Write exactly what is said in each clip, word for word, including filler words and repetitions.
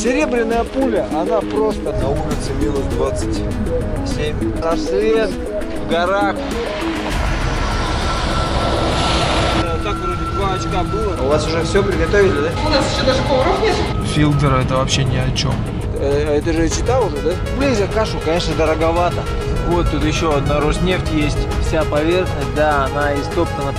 Серебряная пуля, она просто на улице минус двадцать семь. Рассвет в горах. Так вроде два очка было. У вас уже все приготовили, да? У нас еще даже поваров нет. Фильтр это вообще ни о чем. Это же читал уже, да? Блин, за кашу, конечно, дороговато. Вот тут еще одна Роснефть есть. Вся поверхность, да, она истоптана.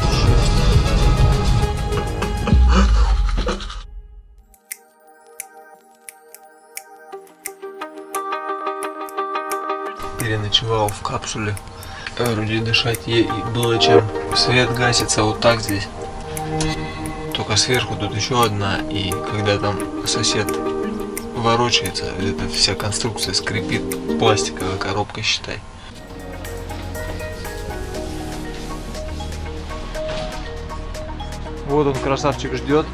Переночевал в капсуле. Вроде дышать ей было чем. Свет гасится вот так здесь. Только сверху тут еще одна. И когда там сосед ворочается, эта вся конструкция скрипит. Пластиковая коробка, считай. Вот он, красавчик, ждет.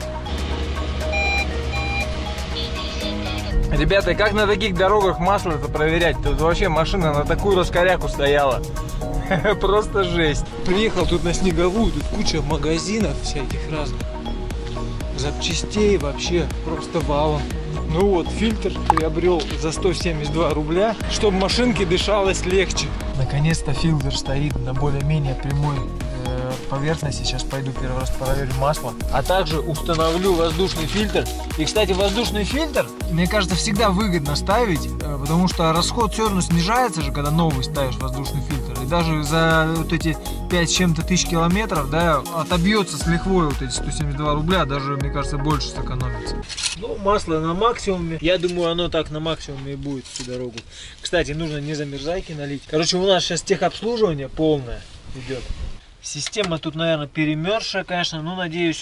Ребята, как на таких дорогах масло это проверять? Тут вообще машина на такую раскоряку стояла. Просто жесть. Приехал тут на снеговую, тут куча магазинов всяких разных. Запчастей вообще просто валом. Ну вот, фильтр приобрел за сто семьдесят два рубля, чтобы машинке дышалось легче. Наконец-то фильтр стоит на более-менее прямой э, поверхности. Сейчас пойду первый раз проверю масло. А также установлю воздушный фильтр. И, кстати, воздушный фильтр, мне кажется, всегда выгодно ставить, э, потому что расход все равно снижается же, когда новый ставишь воздушный фильтр. И даже за вот эти пять с чем-то тысяч километров, да, отобьется с лихвой вот эти сто семьдесят два рубля, даже, мне кажется, больше сэкономится. Ну, масло на максимуме. Я думаю, оно так на максимуме и будет всю дорогу. Кстати, нужно не замерзайки налить. Короче, у нас сейчас техобслуживание полное идет. Система тут, наверное, перемерзшая, конечно, но надеюсь.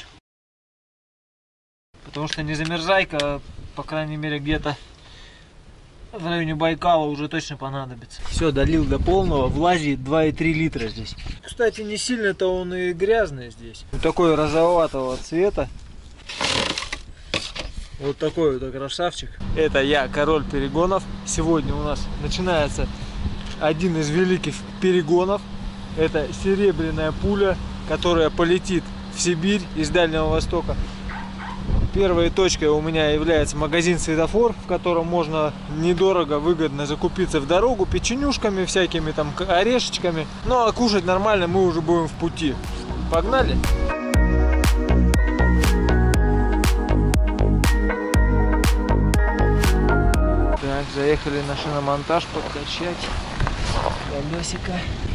Потому что не замерзайка, по крайней мере, где-то в районе Байкала уже точно понадобится. Все, долил до полного. Влазит два и три литра здесь. Кстати, не сильно-то он и грязный здесь. Вот такой розоватого цвета. Вот такой вот красавчик. Это я, король перегонов. Сегодня у нас начинается один из великих перегонов. Это серебряная пуля, которая полетит в Сибирь из Дальнего Востока. Первой точкой у меня является магазин «Светофор», в котором можно недорого, выгодно закупиться в дорогу печенюшками всякими, там, орешечками. Ну а кушать нормально мы уже будем в пути. Погнали! Так, заехали на шиномонтаж подкачать колесико.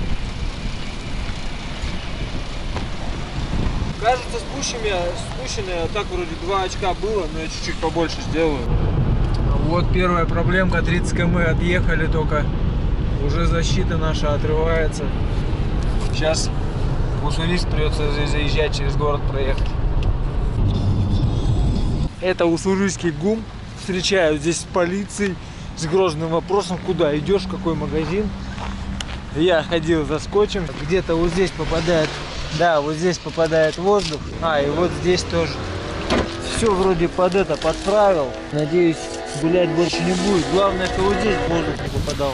Кажется, спущенные, спущенные, так вроде два очка было, но я чуть-чуть побольше сделаю. Вот первая проблемка, тридцать километров отъехали только. Уже защита наша отрывается. Сейчас в Уссурийск придется заезжать, через город проехать. Это уссурийский ГУМ. Встречают здесь с полицией, с грозным вопросом, куда идешь, какой магазин. Я ходил за скотчем. Где-то вот здесь попадает... Да, вот здесь попадает воздух. А, и вот здесь тоже. Все вроде под это подправил. Надеюсь, гулять больше не будет. Главное, что вот здесь воздух не попадал.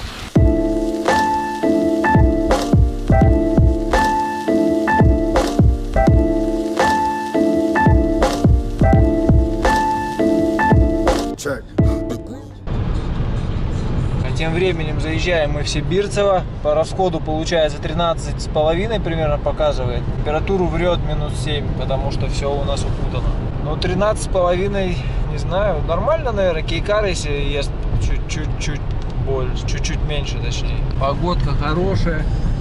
Тем временем заезжаем мы в Сибирцево. По расходу получается тринадцать с половиной примерно показывает. Температуру врет минус семь, потому что все у нас укутано. Но тринадцать с половиной, не знаю, нормально, наверное. Кейкар, если ест чуть-чуть больше, чуть-чуть меньше точнее. Погодка хорошая.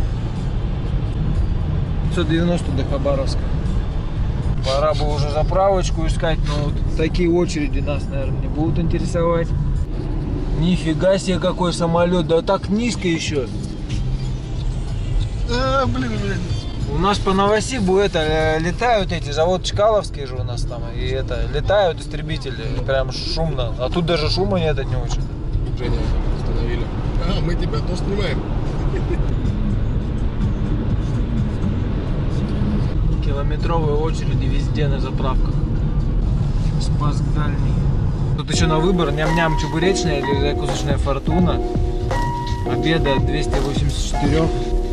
пятьсот девяносто до Хабаровска. Пора бы уже заправочку искать, но вот такие очереди нас, наверное, не будут интересовать. Нифига себе, какой самолет, да так низко еще. А, блин, блин. У нас по Новосибу это летают эти, завод Чкаловский же у нас там, и это летают истребители, прям шумно. А тут даже шума нет, это не очень. Женя, остановили. А, мы тебя тоже снимаем. Километровые очереди везде на заправках. Спас дальний. Тут еще на выбор ням-ням чебуречная или закусочная фортуна. Обеда от двухсот восьмидесяти четырёх.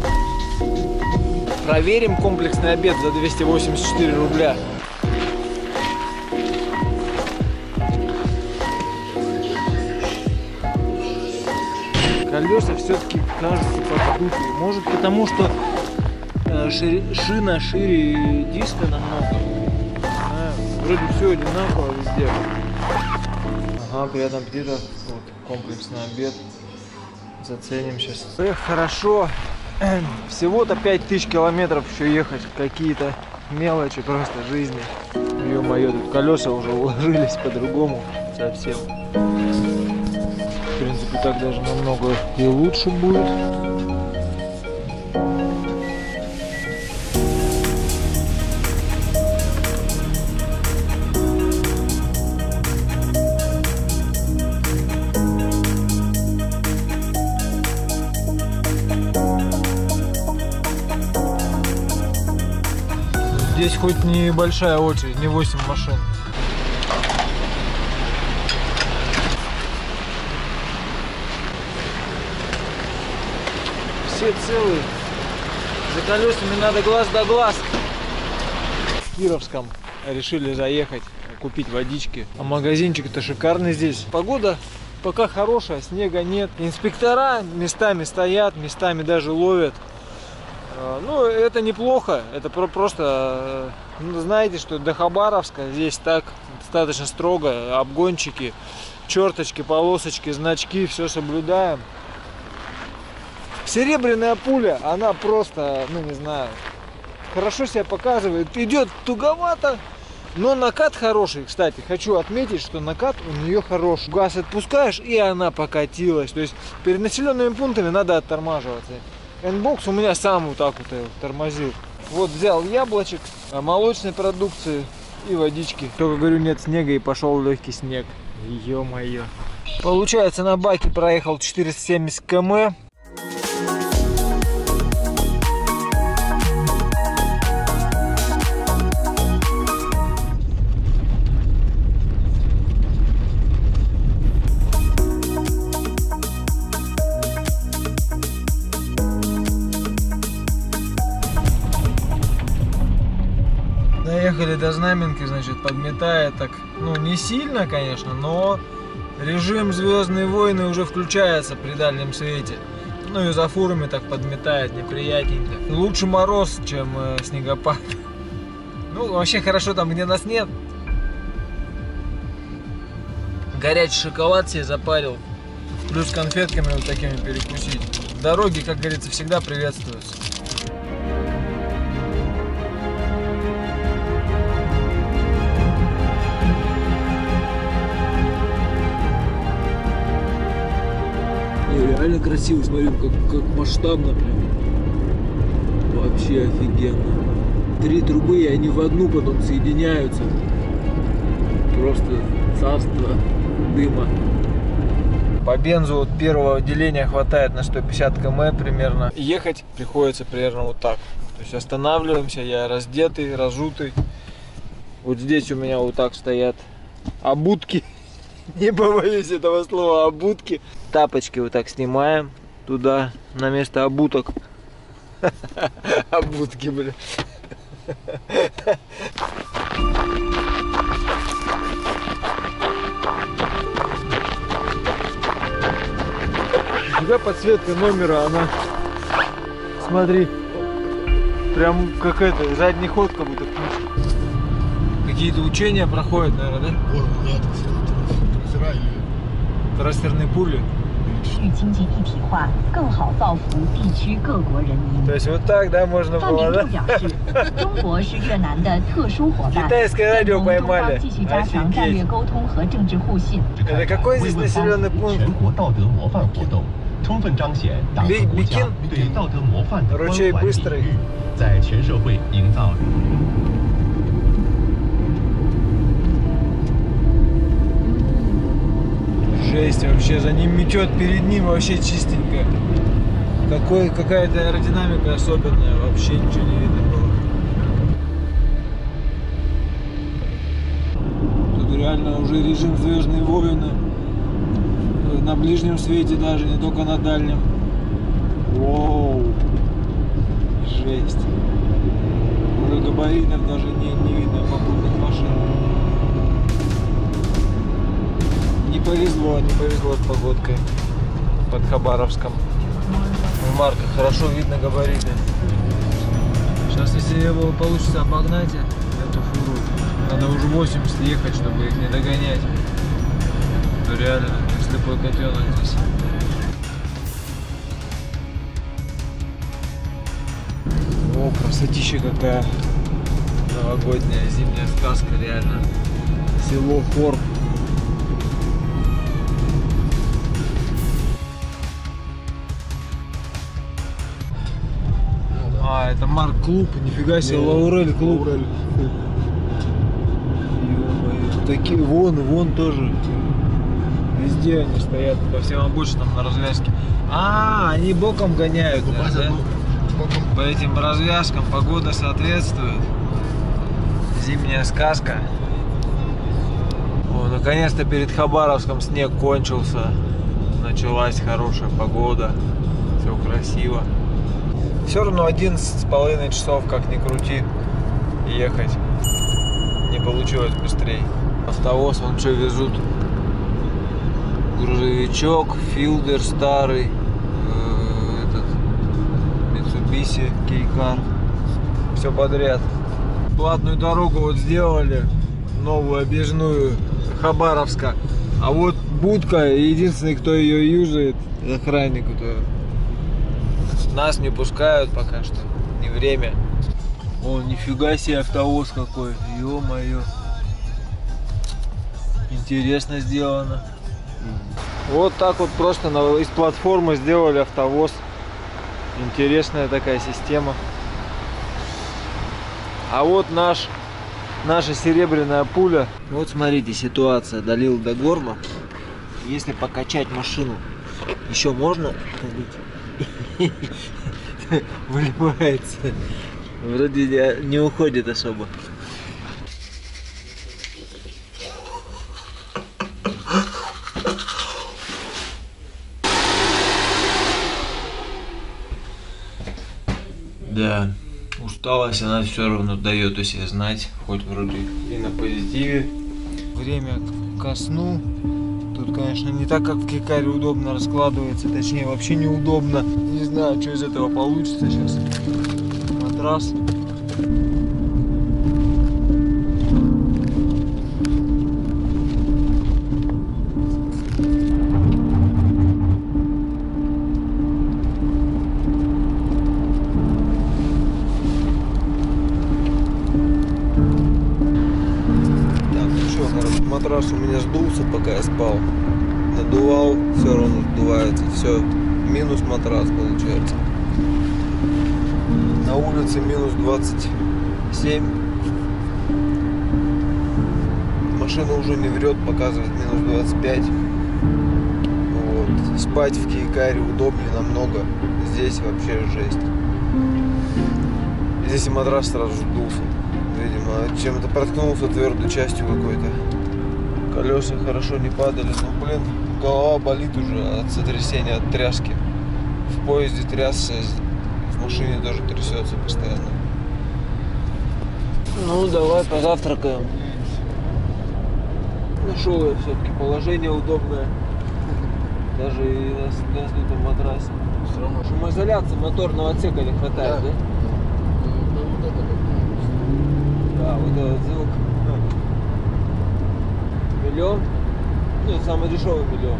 Проверим комплексный обед за двести восемьдесят четыре рубля. колеса все-таки кажутся поддутые. Может потому, что э, шири, шина шире диска намного. А, вроде все одинаково везде. Ага, приятного аппетита. Вот, комплексный обед. Заценим сейчас. Эх, хорошо. Всего-то пять тысяч километров еще ехать. Какие-то мелочи просто жизни. Ё-моё, тут колеса уже уложились по-другому совсем. В принципе, так даже намного и лучше будет. Здесь хоть небольшая очередь, не восемь машин. Все целые. За колесами надо глаз да глаз. В Кировском решили заехать, купить водички. А магазинчик-то шикарный здесь. Погода пока хорошая, снега нет. Инспектора местами стоят, местами даже ловят. Ну, это неплохо, это просто, ну, знаете, что до Хабаровска здесь так достаточно строго, обгончики, черточки, полосочки, значки, все соблюдаем. Серебряная пуля, она просто, ну, не знаю, хорошо себя показывает, идет туговато, но накат хороший, кстати, хочу отметить, что накат у нее хороший. Газ отпускаешь, и она покатилась, то есть перед населенными пунктами надо оттормаживаться. N-бокс у меня сам вот так вот тормозил. Вот взял яблочек, молочной продукции и водички. Только, говорю, нет снега и пошел легкий снег. Ё-моё. Получается, на баке проехал четыреста семьдесят километров. Доехали до Знаменки, значит, подметает так, ну, не сильно, конечно, но режим Звездные войны уже включается при дальнем свете. Ну и за фурами так подметает, неприятненько. Лучше мороз, чем э, снегопад. Ну, вообще хорошо там, где нас нет. Горячий шоколад себе запарил. Плюс конфетками вот такими перекусить. Дороги, как говорится, всегда приветствуются. Реально красиво, смотрю, как, как масштабно прям. Вообще офигенно. Три трубы, и они в одну потом соединяются. Просто царство дыма. По бензу вот первого отделения хватает на сто пятьдесят километров примерно. Ехать приходится примерно вот так. То есть останавливаемся, я раздетый, разутый. Вот здесь у меня вот так стоят обутки. Не побоюсь этого слова, обутки. Тапочки вот так снимаем туда, на место обуток. Обутки, блин. Нифига подсветка номера, она, смотри, прям какая-то задний ход как будто включен. Какие-то учения проходят, наверное, да? Нет, трансферные пули. То есть вот так, да, можно было, да? Китайское радио поймали. Офигеть. Это какой здесь населенный пункт? Бикин? Ручей Быстрый. Жесть, вообще за ним метет, перед ним вообще чистенько. Какой, какая-то аэродинамика особенная, вообще ничего не видно было. Тут реально уже режим Звездные войны. На ближнем свете даже, не только на дальнем. Воу. Жесть. Уже габаритов даже не, не видно попутных машин. Не повезло, не повезло с погодкой. под Хабаровском. Марка, хорошо видно габариты. Сейчас, если я было получится обогнать эту фуру, надо уже восемьдесят ехать, чтобы их не догонять. То реально, как слепой котенок здесь. О, красотища какая. Новогодняя зимняя сказка, реально. Село Хор. А, это Марк клуб, нифига себе, не, Лаурель клуб. Лаурель. Такие, вон, вон тоже. Везде они стоят, по всем обочинам на развязке. А, они боком гоняют, да, да? Боком. По этим развязкам погода соответствует. Зимняя сказка. О, наконец-то перед Хабаровском снег кончился. Началась хорошая погода. Все красиво. Все равно одиннадцать с половиной часов, как ни крути, ехать. Не получилось быстрее. Автовоз, вон что везут. Грузовичок, филдер старый, э, этот Mitsubishi Кейкар. Все подряд. Платную дорогу вот сделали, новую объездную Хабаровска. А вот будка, единственный, кто ее юзает, охранник. Кто... Нас не пускают пока что, не время. О, нифига себе автовоз какой, ё-моё. Интересно сделано. Вот так вот просто на, из платформы сделали автовоз. Интересная такая система. А вот наш, наша серебряная пуля. Вот смотрите, ситуация. Долил до горла. Если покачать машину, еще можно выливается. Вроде не, не уходит особо. Да, усталость она все равно дает о себе знать, хоть вроде и на позитиве. Время ко сну. Тут, конечно, не так, как в Кейкаре удобно раскладывается, точнее вообще неудобно. Не знаю, что из этого получится сейчас. Матрас. Матрас у меня сдулся, пока я спал. Надувал, все равно сдувается. Все, минус матрас получается. На улице минус двадцать семь. Машина уже не врет, показывает минус двадцать пять. Вот. Спать в Кейкаре удобнее намного. Здесь вообще жесть. Здесь и матрас сразу сдулся. Видимо, чем-то проткнулся твердой частью какой-то. Колеса хорошо не падали, но, блин, голова болит уже от сотрясения, от тряски. В поезде трясся, в машине тоже трясется постоянно. Ну, давай позавтракаем. Нашел я все-таки положение удобное. Даже и на снятом матрасе. Шумоизоляции моторного отсека не хватает, да? Да, вот этот звук. Миллион? Ну, самый дешевый миллион.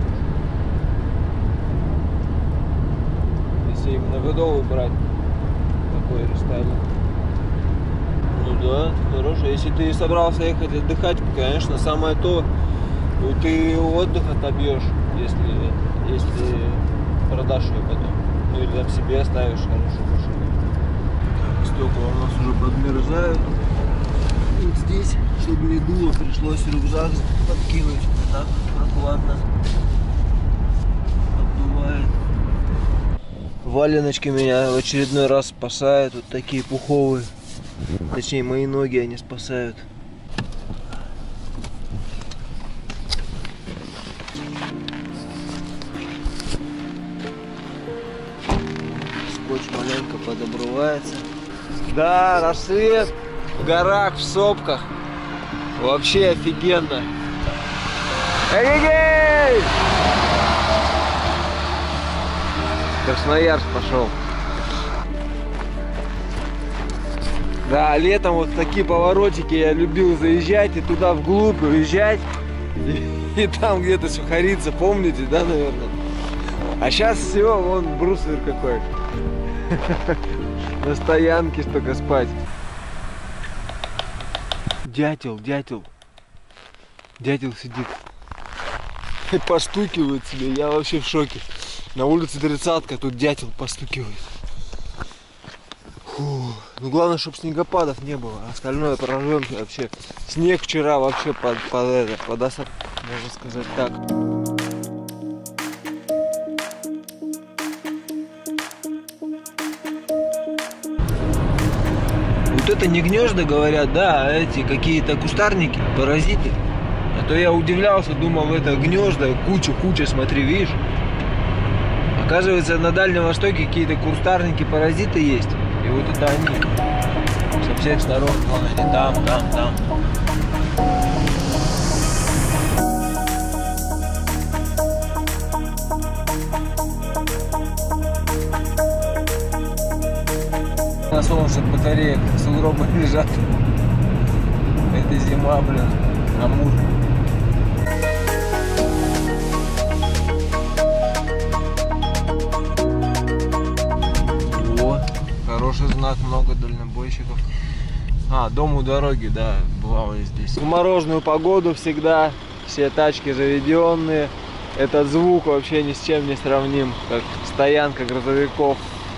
Если именно годовый брать такой рестайлинг. Ну да, хорошо. Если ты собрался ехать отдыхать, конечно, самое то, ты отдых отобьешь, если, если продашь ее потом. Ну или там себе оставишь хорошую машину. Так, стекла у нас уже подмерзают. Вот здесь, чтобы не дуло, пришлось рюкзак подкинуть. Так прохладно. Обдувает. Валеночки меня в очередной раз спасают. Вот такие пуховые. Точнее, мои ноги они спасают. Скотч маленько подобрывается. Да, рассвет. В горах, в сопках. Вообще офигенно. Эй-эй-эй! Красноярск пошел. Да, летом вот в такие поворотики я любил заезжать и туда вглубь уезжать. И, и там где-то Сухарица, помните, да, наверное? А сейчас все, вон бруствер какой. На стоянке только спать. Дятел, дятел. Дятел сидит. И постукивает себе, я вообще в шоке. На улице тридцатка, тут дятел постукивает. Фу. Ну главное, чтобы снегопадов не было, остальное пораженки вообще. Снег вчера вообще под, под это, под осад, можно сказать так. Вот это не гнезда, говорят, да, а эти какие-то кустарники, паразиты. А то я удивлялся, думал, это гнезда, куча-куча, смотри, видишь. Оказывается, на Дальнем Востоке какие-то кустарники, паразиты есть. И вот это они. Со всех сторон, вон они, там, там, там. На солнечных батареях сугробы лежат. Это зима, блин, Амур. О, хороший знак, много дальнобойщиков. А, дом у дороги, да, бывало здесь. В морозную погоду всегда все тачки заведенные. Этот звук вообще ни с чем не сравним, как стоянка грузовиков.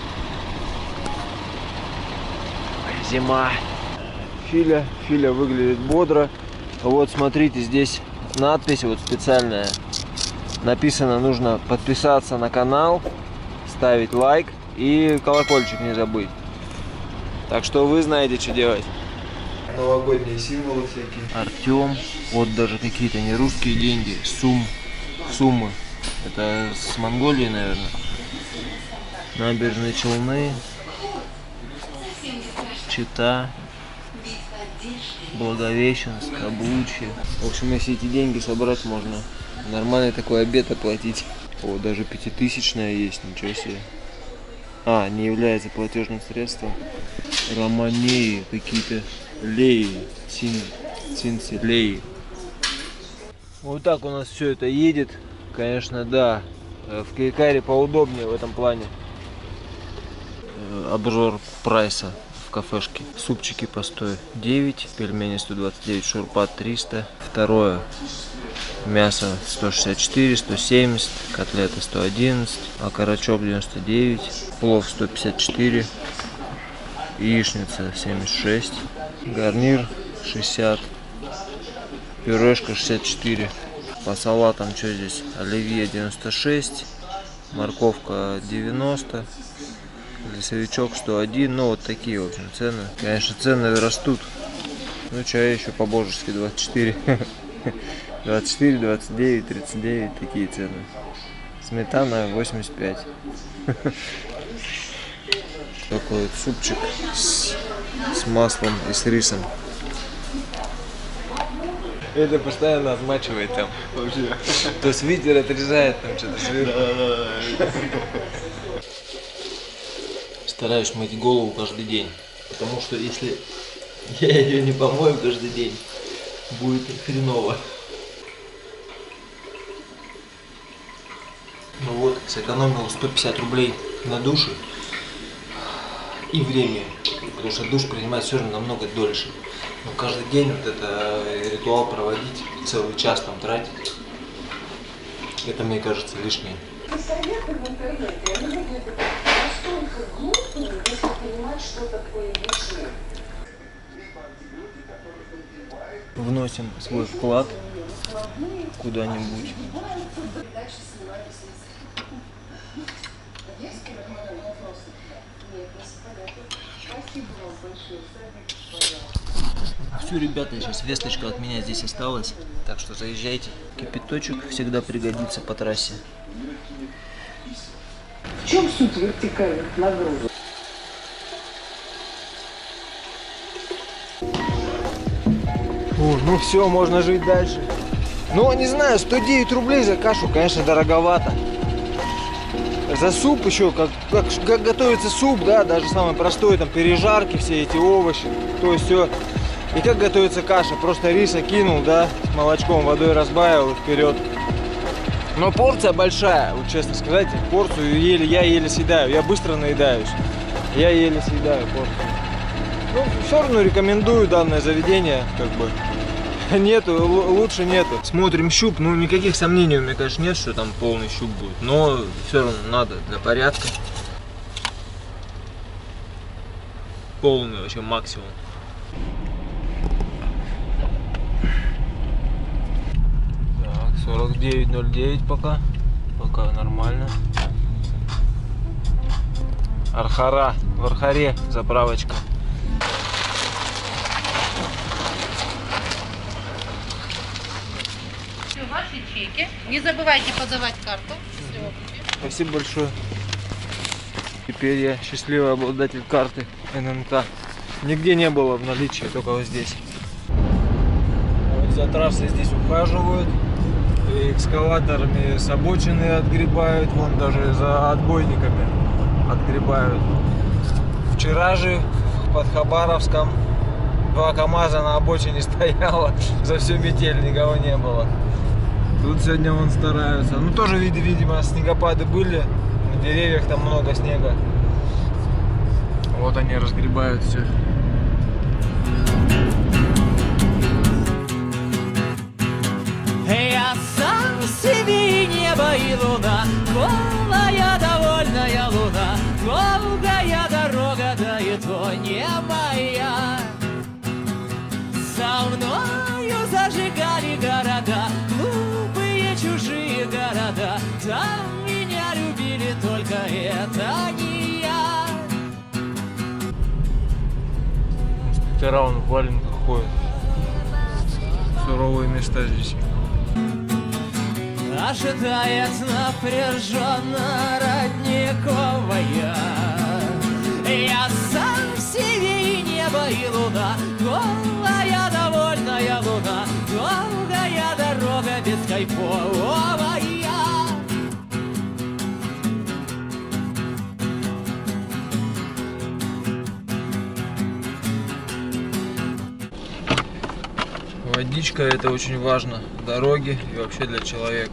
Зима. Филя, Филя выглядит бодро. Вот смотрите, здесь надпись вот специальная. Написано, нужно подписаться на канал, ставить лайк и колокольчик не забыть. Так что вы знаете, что делать. Новогодние символы всякие. Артем. Вот даже какие-то не русские деньги. Сум. Суммы. Это с Монголии, наверное. Набережные Челны. Чита. Благовещенск, Облучье. В общем, если эти деньги собрать, можно нормальный такой обед оплатить. О, даже пятитысячная есть, ничего себе. А, не является платежным средством. Романеи, какие-то леи, цин, цинцы, леи. Вот так у нас все это едет. Конечно, да. В Кайкаре поудобнее в этом плане. Обзор прайса. Кафешки. Супчики по сто девять, пельмени сто двадцать девять, шурпат триста. Второе мясо сто шестьдесят четыре, сто семьдесят, котлеты сто одиннадцать, окорочок девяносто девять, плов сто пятьдесят четыре, яичница семьдесят шесть, гарнир шестьдесят, пюрешка шестьдесят четыре. По салатам что здесь? Оливье девяносто шесть, морковка девяносто. Лесовичок сто один, ну вот такие, в общем, цены. Конечно, цены растут. Ну, чай еще по-божески двадцать четыре. двадцать четыре, двадцать девять, тридцать девять, такие цены. Сметана восемьдесят пять. Такой вот супчик с, с маслом и с рисом. Это постоянно отмачивает там. Вообще. То есть ветер отрезает там что-то сверху. Стараюсь мыть голову каждый день, потому что если я ее не помою каждый день, будет хреново. Ну вот, сэкономил сто пятьдесят рублей на душе и время, потому что душ принимать все равно намного дольше. Но каждый день вот это ритуал проводить, целый час там тратить, это, мне кажется, лишнее. Вносим свой вклад куда-нибудь. Все, ребята, сейчас весточка от меня здесь осталась, так что заезжайте. Кипяточек всегда пригодится по трассе. В чем суть вертикальных нагрузок? О, ну все, можно жить дальше. Ну, не знаю, сто девять рублей за кашу, конечно, дороговато. за суп еще, как, как, как готовится суп, да, даже самый простой, там, пережарки, все эти овощи, то есть все. И как готовится каша, просто риса кинул, да, с молочком, водой разбавил и вперед. Но порция большая, вот честно сказать, порцию еле, я еле съедаю, я быстро наедаюсь, я еле съедаю порцию. Ну, все равно рекомендую данное заведение, как бы. Нету, лучше нету. Смотрим щуп, ну никаких сомнений у меня, конечно, нет, что там полный щуп будет, но все равно надо для порядка. Полный вообще максимум. Так, сорок девять ноль девять пока, пока нормально. Архара, в Архаре заправочка. Ваши чеки. Не забывайте подавать карту. Спасибо большое. Теперь я счастливый обладатель карты эн эн ка. Нигде не было в наличии, только вот здесь. Вот за трассой здесь ухаживают. И экскаваторами с обочины отгребают. Вон даже за отбойниками отгребают. Вчера же под Хабаровском два КамАЗа на обочине стояло. За всю метель никого не было. Тут сегодня вон стараются. Ну тоже, видимо, снегопады были. На деревьях там много снега. Вот они разгребают все. Я сам себе небо и луна, голая довольная луна, долгая дорога, да и то не моя. Со мною зажигали города, глупые чужие города, там меня любили, только это не я. Инспектора он в валенках ходит. Суровые места здесь. Ожидает напряженно родниковая. Я сам себе и небо, и луна, голая довольная луна, долгая дорога бескайфовая. Водичка — это очень важно в дороге и вообще для человека.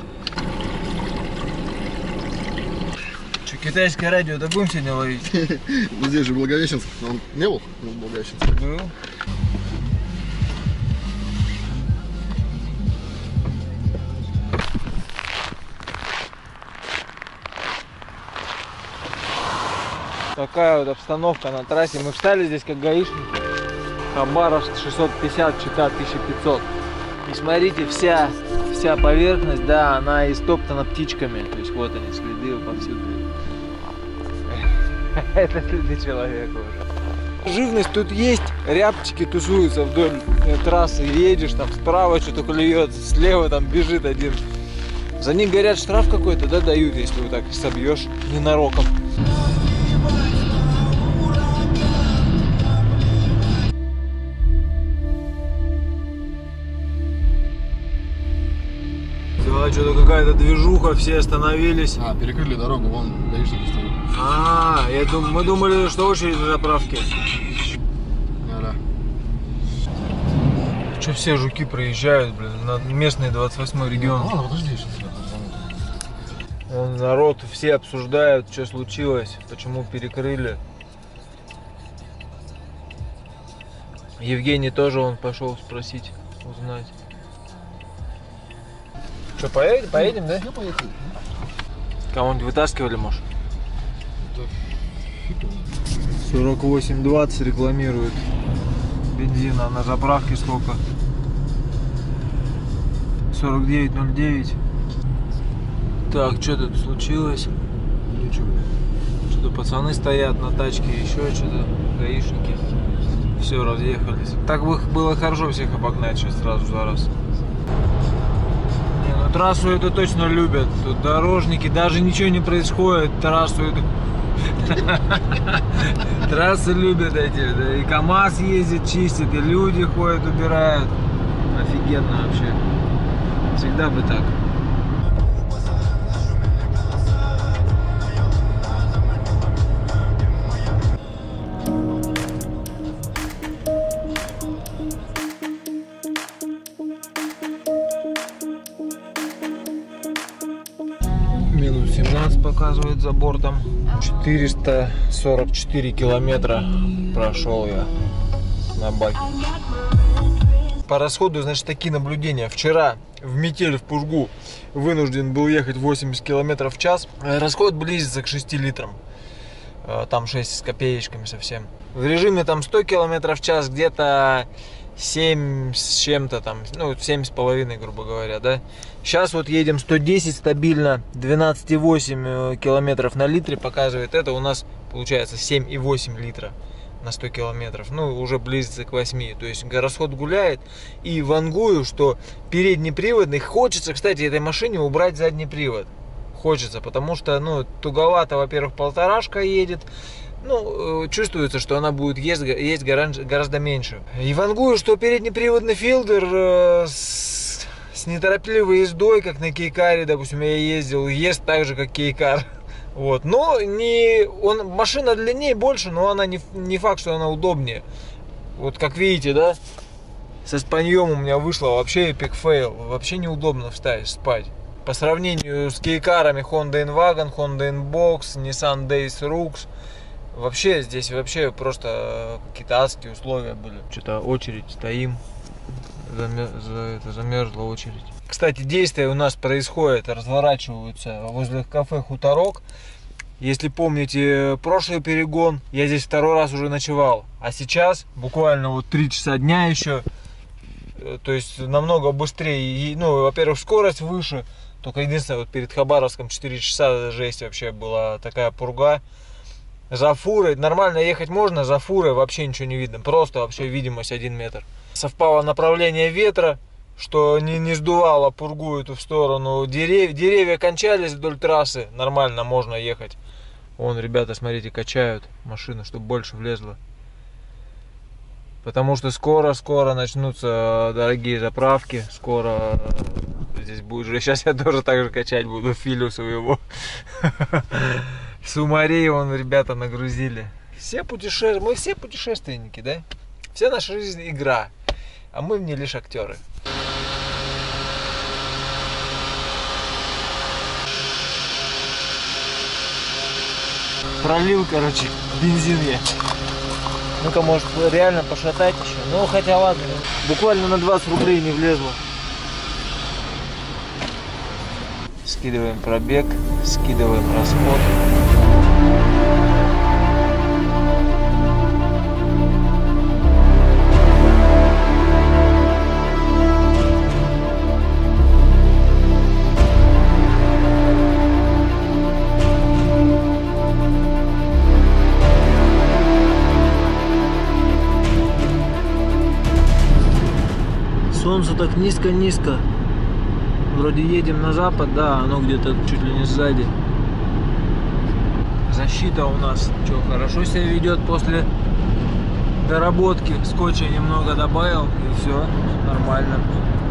Что, китайское радио, да будем сегодня ловить? Ну здесь же Благовещенск, он не был в Благовещенске? Был. Такая вот обстановка на трассе. Мы встали здесь как гаишники. Хабаровск шестьсот пятьдесят, Чита тысяча пятьсот. И смотрите, вся, вся поверхность, да, она истоптана птичками. То есть вот они, следы повсюду. Это следы человека уже. Живность тут есть, рябчики тусуются вдоль трассы. Едешь, там справа что-то клюется, слева там бежит один. За них, говорят, штраф какой-то, да, дают, если вот так собьешь ненароком. Что-то какая-то движуха, все остановились. А, перекрыли дорогу, вон гаишники стоят. А, я дум, мы думали, что очередь на заправке. Да-да. Что все жуки проезжают, блин, на местный двадцать восьмой регион. Ладно, подожди, сейчас. Вон народ, все обсуждают, что случилось, почему перекрыли. Евгений тоже он пошел спросить, узнать. Что, поедем, поедем, да? Я поехал. Кого-нибудь вытаскивали, может? Да фиг его. сорок восемь двадцать рекламирует бензина, а на заправке сколько? сорок девять ноль девять. Так, что тут случилось? Ничего. Что-то пацаны стоят на тачке, еще что-то, гаишники. Все, разъехались. Так бы было хорошо всех обогнать сейчас сразу за раз. Не, ну трассу это точно любят. Тут дорожники, даже ничего не происходит. Трассу эту... Трассы любят эти. Да, и КамАЗ ездит, чистит, и люди ходят, убирают. Офигенно вообще. Всегда бы так. минут семнадцать показывает за бортом. четыреста сорок четыре километра прошел я на баке. По расходу, значит, такие наблюдения. Вчера в метель, в пургу вынужден был ехать восемьдесят километров в час. Расход близится к шести литрам. Там шесть с копеечками совсем. В режиме там сто километров в час где-то семь с чем-то там, ну семь с половиной, грубо говоря, да. Сейчас вот едем сто десять стабильно, двенадцать и восемь километров на литре показывает. Это у нас получается семь и восемь литра на сто километров. Ну, уже близится к восьми. То есть расход гуляет. И вангую, что переднеприводный. Хочется, кстати, этой машине убрать задний привод. Хочется, потому что, ну, туговато, во-первых, полторашка едет. Ну, чувствуется, что она будет есть, есть гораздо, гораздо меньше. И вангую, что переднеприводный филдер э, с, с неторопливой ездой, как на Кейкаре, допустим, я ездил, ест так же, как Кейкар. Вот. Но не, он, машина длиннее, больше, но она не, не факт, что она удобнее. Вот как видите, да, со спаньем у меня вышло вообще эпик фейл. Вообще неудобно встать, спать. По сравнению с Кейкарами Honda N-Wagon, Honda N-Box, Nissan Days Rux, вообще здесь вообще просто какие-то адские условия были. Что-то очередь, стоим, замер, за, это, замерзла очередь. Кстати, действия у нас происходят, разворачиваются возле кафе «Хуторок». Если помните прошлый перегон, я здесь второй раз уже ночевал. А сейчас буквально вот три часа дня еще. То есть намного быстрее. Ну, во-первых, скорость выше. Только единственное, вот перед Хабаровском четыре часа жесть вообще была, такая пурга. За фурой нормально ехать можно, за фурой вообще ничего не видно. Просто вообще видимость один метр. Совпало направление ветра, что не, не сдувало пургу эту в сторону. Дерев, деревья кончались вдоль трассы, нормально можно ехать. Вон, ребята, смотрите, качают машину, чтобы больше влезло. Потому что скоро-скоро начнутся дорогие заправки. Скоро здесь будет уже. Сейчас я тоже так же качать буду Филю своего. Сумарей вон ребята нагрузили. Все путеше... Мы все путешественники, да? Вся наша жизнь игра. А мы в ней лишь актеры. Пролил, короче, бензин я. Ну-ка, может, реально пошатать еще. Ну, хотя ладно, буквально на двадцать рублей не влезло. Скидываем пробег, скидываем расход. Солнце так низко-низко. Вроде едем на запад, да, оно где-то чуть ли не сзади. Защита у нас что, хорошо себя ведет после доработки. Скотча немного добавил, и все нормально.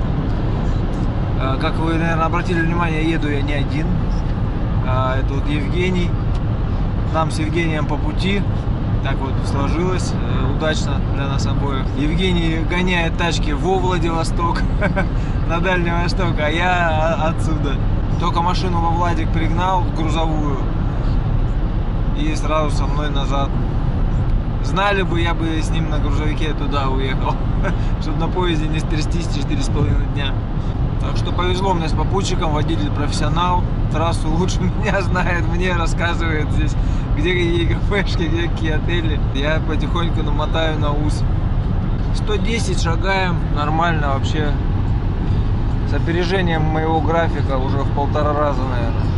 Как вы, наверное, обратили внимание, еду я не один. Это вот Евгений. Нам с Евгением по пути. Так вот сложилось удачно для нас обоих. Евгений гоняет тачки во Владивосток, на Дальний Восток, а я отсюда. Только машину во Владик пригнал, грузовую, и сразу со мной назад. Знали бы, я бы с ним на грузовике туда уехал, чтобы на поезде не стрястись четыре с половиной дня. Так что повезло мне с попутчиком, водитель профессионал, трассу лучше меня знает, мне рассказывает здесь, где какие кафешки, где какие отели. Я потихоньку намотаю на ус. сто десять шагаем, нормально вообще. С опережением моего графика уже в полтора раза, наверное.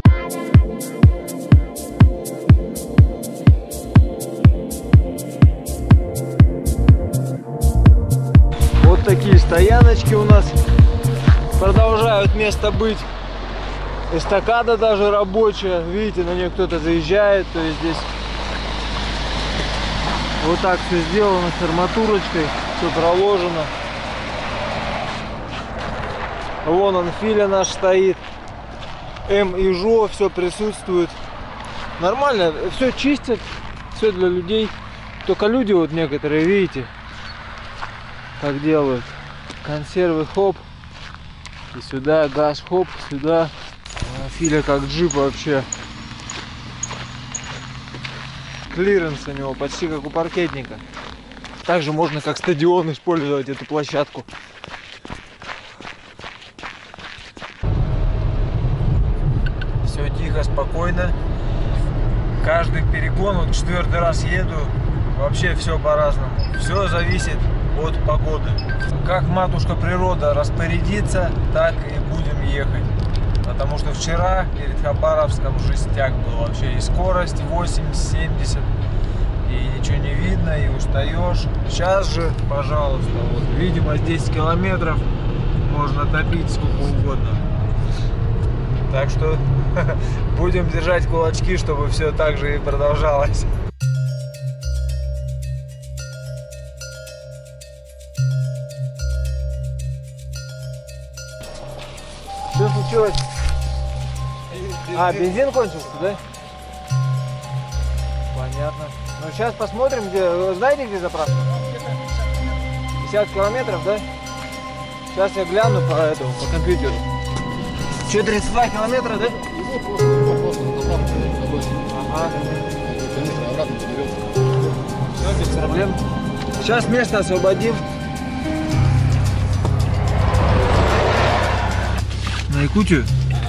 Вот такие стояночки у нас продолжают место быть. Эстакада даже рабочая. Видите, на нее кто-то заезжает. То есть здесь вот так все сделано с арматурочкой. Все проложено. Вон он, Филя наш стоит. М и Жо, все присутствует. Нормально, все чистят. Все для людей. Только люди вот некоторые, видите, как делают. Консервы, хоп. И сюда газ, хоп, сюда. Филя как джип вообще. Клиренс у него почти как у паркетника. Также можно как стадион использовать эту площадку. Все тихо, спокойно. Каждый перегон, вот четвертый раз еду, вообще все по-разному. Все зависит от погоды. Как матушка природа распорядится, так и будем ехать. Потому что вчера перед Хабаровском жестяк был вообще. И скорость восемьдесят-семьдесят, и ничего не видно, и устаешь. Сейчас же, пожалуйста, вот, видимость десять километров, можно топить сколько угодно. Так что будем держать кулачки, чтобы все так же и продолжалось. Что случилось? А, бензин кончился, да? Понятно. Ну сейчас посмотрим, где. Вы знаете, где заправка? пятьдесят километров, да? Сейчас я гляну по этому, по компьютеру. Че, тридцать два километра, да? Ага. Все, без проблем. Сейчас место освободим. На Якутию?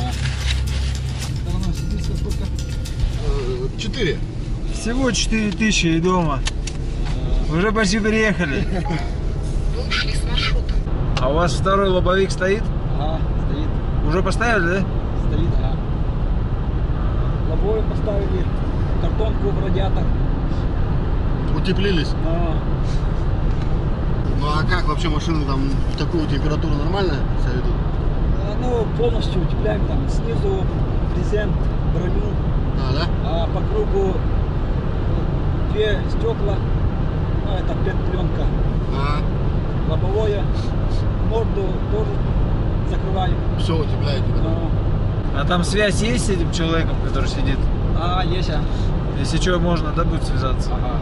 Четыре. Всего четыре тысячи и дома. Уже почти приехали. Мы ушли с маршрута. А у вас второй лобовик стоит? Ага, стоит. Уже поставили, да? Стоит, ага. Лобовое поставили, картонку в радиатор. Утеплились. А, Ну а как вообще машины там в такую температуру нормально себя ведут? ну, полностью утепляем там снизу брезент, броню, А, да? а по кругу две стекла, ну, это пленка. А, Лобовое, морду тоже закрываем. все утепляете, да? А, А там связь есть с этим человеком, который сидит? а есть, а. Если что, можно, да, будет связаться? Ага.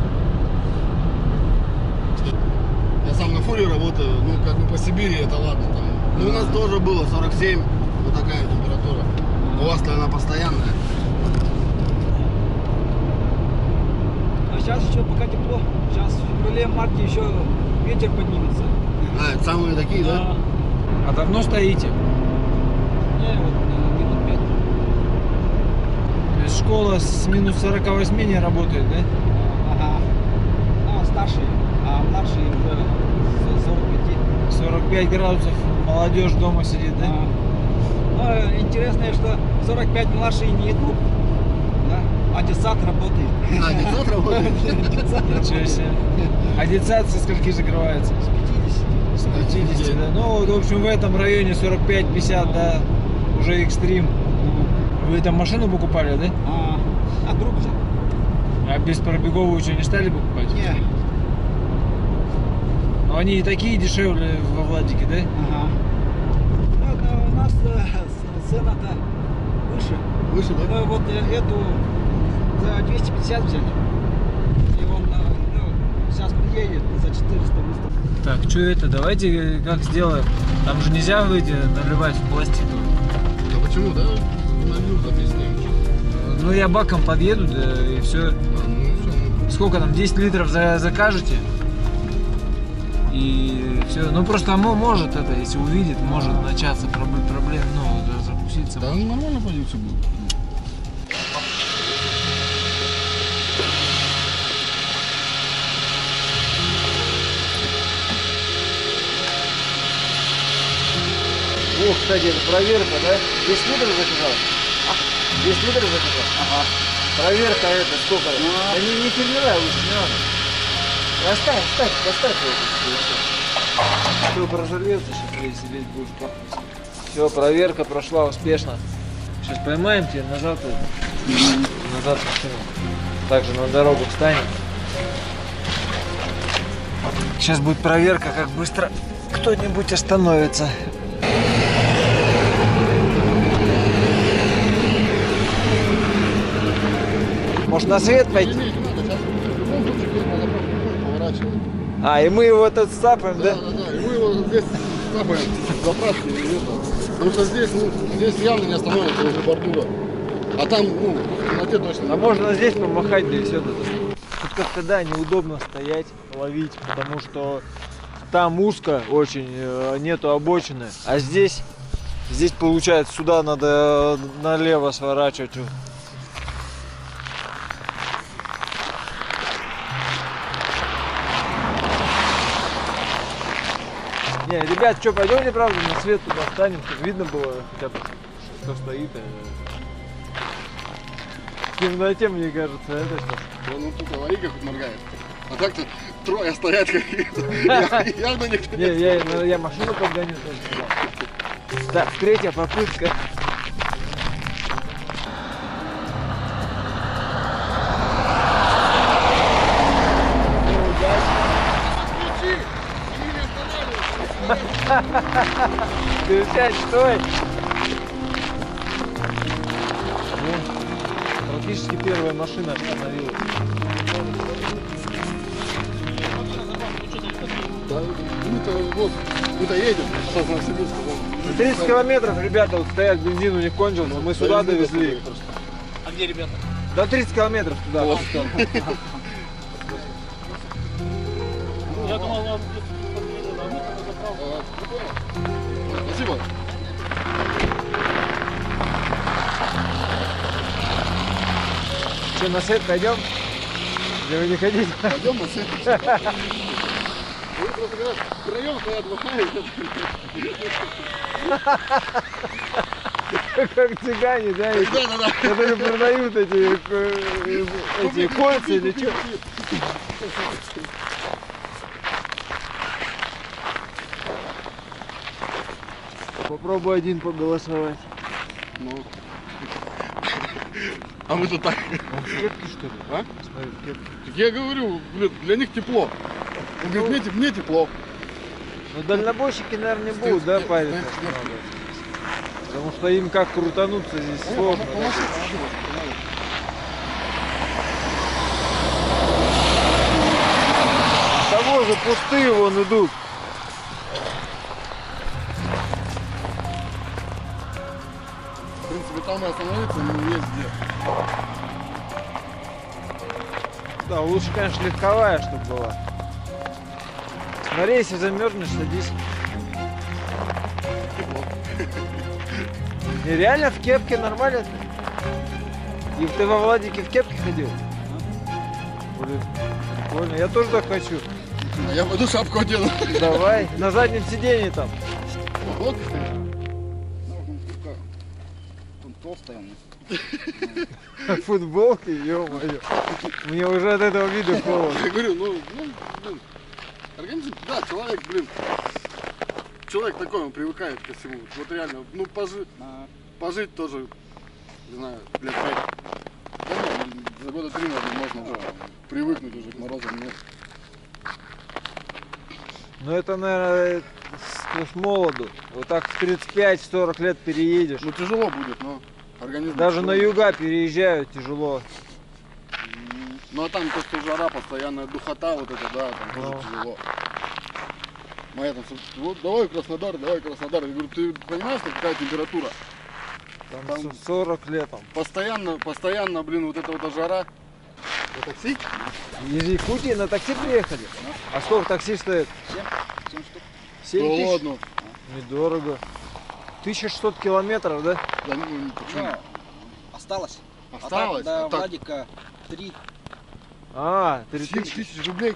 Я сам на фуре работаю, ну как бы по Сибири это ладно там. Ну у нас тоже было сорок семь, вот такая температура. У вас-то она постоянная. А сейчас еще пока тепло. Сейчас в феврале-марте еще ветер поднимется. А, это самые такие, да? А давно стоите? Не, вот э, минут пять. То есть школа с минус сорока восьми не работает, да? Ага. А, старшие, а младшие уже с сорок пяти. сорок пять градусов, молодежь дома сидит, да? А, ну, интересно, что сорок пять младшие не идут, да? А детсад работает. А, детсад работает? Ничего себе. А детсад со скольки закрывается? С пятидесяти. С пятидесяти, да? Ну, в общем, в этом районе сорок пять пятьдесят, да, уже экстрим. Вы там машину покупали, да? А, а друг взял? А беспробеговую что, не стали покупать? Не. Но они и такие дешевле во Владике, да? Ага. Ну, это у нас э, с- цена-то выше. Выше, да? Мы вот э, эту за двести пятьдесят взяли. И он э, ну, сейчас приедет за четыреста выставит. Так, что это? Давайте как сделаем. Там же нельзя выйти наливать в пластиковый. Да почему, да? Налью записываем. Ну я баком подъеду, да, и все. А, ну все. Сколько там, десять литров за- закажете? И все. Ну просто оно может это, если увидит, может начаться проблем, проблем ну, да, запуститься. Да ну нормально пойдет все будет. О, кстати, это проверка, да? десять литров заказал? десять литров заказал? Ага. Проверка это сколько? Да не, не переливай лучше, не надо. Оставь, оставь, поставь его. Все проживется сейчас, если весь будешь пахнуть. Все, проверка прошла успешно. Сейчас поймаем тебя, назад, назад машину. Также на дорогу встанем. Сейчас будет проверка, как быстро кто-нибудь остановится. Может на свет пойти? Не, не надо, сейчас в любом случае первая заправка будет поворачивать. А, и мы его тут стапаем, да? Да, да, да. И мы его здесь стапаем, заправки и это. Потому что здесь, ну, здесь явно не остановится возле бордюра. А там, ну, в темноте точно. А можно здесь помахать, да и все. Тут как-то, да, неудобно стоять, ловить, потому что там узко очень, нету обочины. А здесь, здесь получается, сюда надо налево сворачивать. Не, ребят, что, пойдемте, правда, на свет туда встанем, чтобы видно было хотя бы, что стоит. В темноте, мне кажется, это что? Ну тут аварийка хоть моргает. А так-то трое стоят какие-то. Явно никто не... Не, я, я машину подгоню. Так, третья попытка. Включай, стой! Ну, практически первая машина остановилась. Да, мы-то вот, мы-то едем, сейчас на Новосибирск. тридцать километров ребята вот стоят, бензин у них кончился, мы сюда довезли. А где ребята? До тридцать километров туда. Вот. Я думал, вас Спасибо. Что, на свет пойдем? Или вы не хотите? Пойдем на свет. Вы просто говорят, втроем стоят, махают. Как цыгане, да? эти, Да, да, да. Которые продают эти, э, эти кольца или что? Попробуй один поголосовать. Ну. А мы тут так. Он в кепке, что ли? А? Смотри, в кепке. Так я говорю, блин, для них тепло. Он говорит, мне, теп- мне тепло. Ну дальнобойщики, наверное, не будут, да, париться? Потому что им как крутануться здесь сложно. да. С того же пустые вон идут. В принципе, там и остановиться, но есть где. Да, лучше, конечно, легковая, чтобы была. Смотри, если замерзнешь, садись. И реально в кепке нормально? И ты во Владике в кепке ходил? Блин, прикольно. Я тоже так хочу. А я пойду шапку одену. Давай, на заднем сиденье там. Вот. Он толстый, он. Футболки, ё-моё. Мне уже от этого вида холодно. Я говорю, ну, ну, блин, организм, да, человек, блин, человек такой, он привыкает ко всему. Вот реально, ну, пожить, пожить тоже, не знаю, лет пять. Да, ну, за года три, наверное, можно уже привыкнуть уже к морозам. Нет. Ну это, наверное, с, с молоду. Вот так в тридцать пять сорок лет переедешь. Ну, тяжело будет, но организм... Даже на тяжело. юга переезжают тяжело. Ну, а там то, что жара, постоянная духота, вот это, да, там тоже Ну. тяжело. Моя там, вот давай Краснодар, давай Краснодар. Я говорю, ты понимаешь, какая температура? Там, Там- сорок летом. Постоянно, постоянно, блин, вот эта вот жара. На такси? Из Якутии на такси приехали? А сколько такси стоит? семь штук. семь Да тысяч? ладно. Недорого. тысяча шестьсот километров, да? Да, ну, почему? Ну, осталось. Осталось? А так, до А так, Владика три. А, три семь тысячи. тысяч рублей?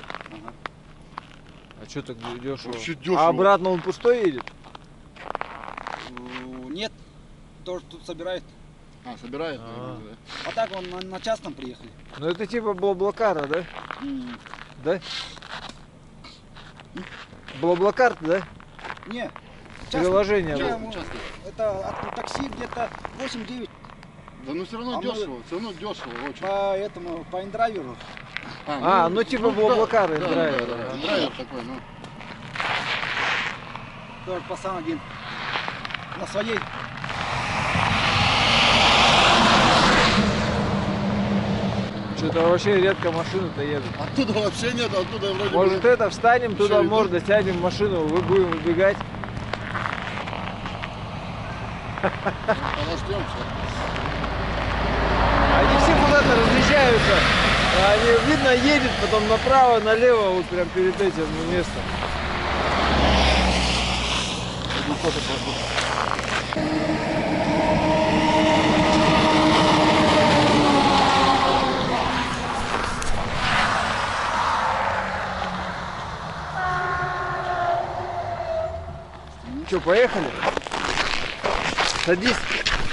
А что так дешево? Вообще дешево. А обратно он пустой едет? Ну, нет, тоже тут собирают. А, собирает? А. наверное, А так он на, на частном приехали. Ну это типа Блаблакара, да? М, Да? Блаблакар, да? Не, частный. Приложение. Не, было. ну, это от такси где-то восемь-девять. Да. Да ну все равно А мы- дешево, все равно дешево очень. По этому, по индрайверу. А, ну, типа Блаблакар, да, индрайвер, да, да, да. индрайвер такой, ну. Только пацан один на своей. Что-то вообще редко машины-то едут. Оттуда вообще нет, оттуда вроде Может бы... это встанем, туда Всё, иду. можно, сядем в машину, вы будем убегать. Подождем, все. Они все куда-то разъезжаются. Они, видно, едет, потом направо, налево, вот прям перед этим местом. Что, поехали? Садись.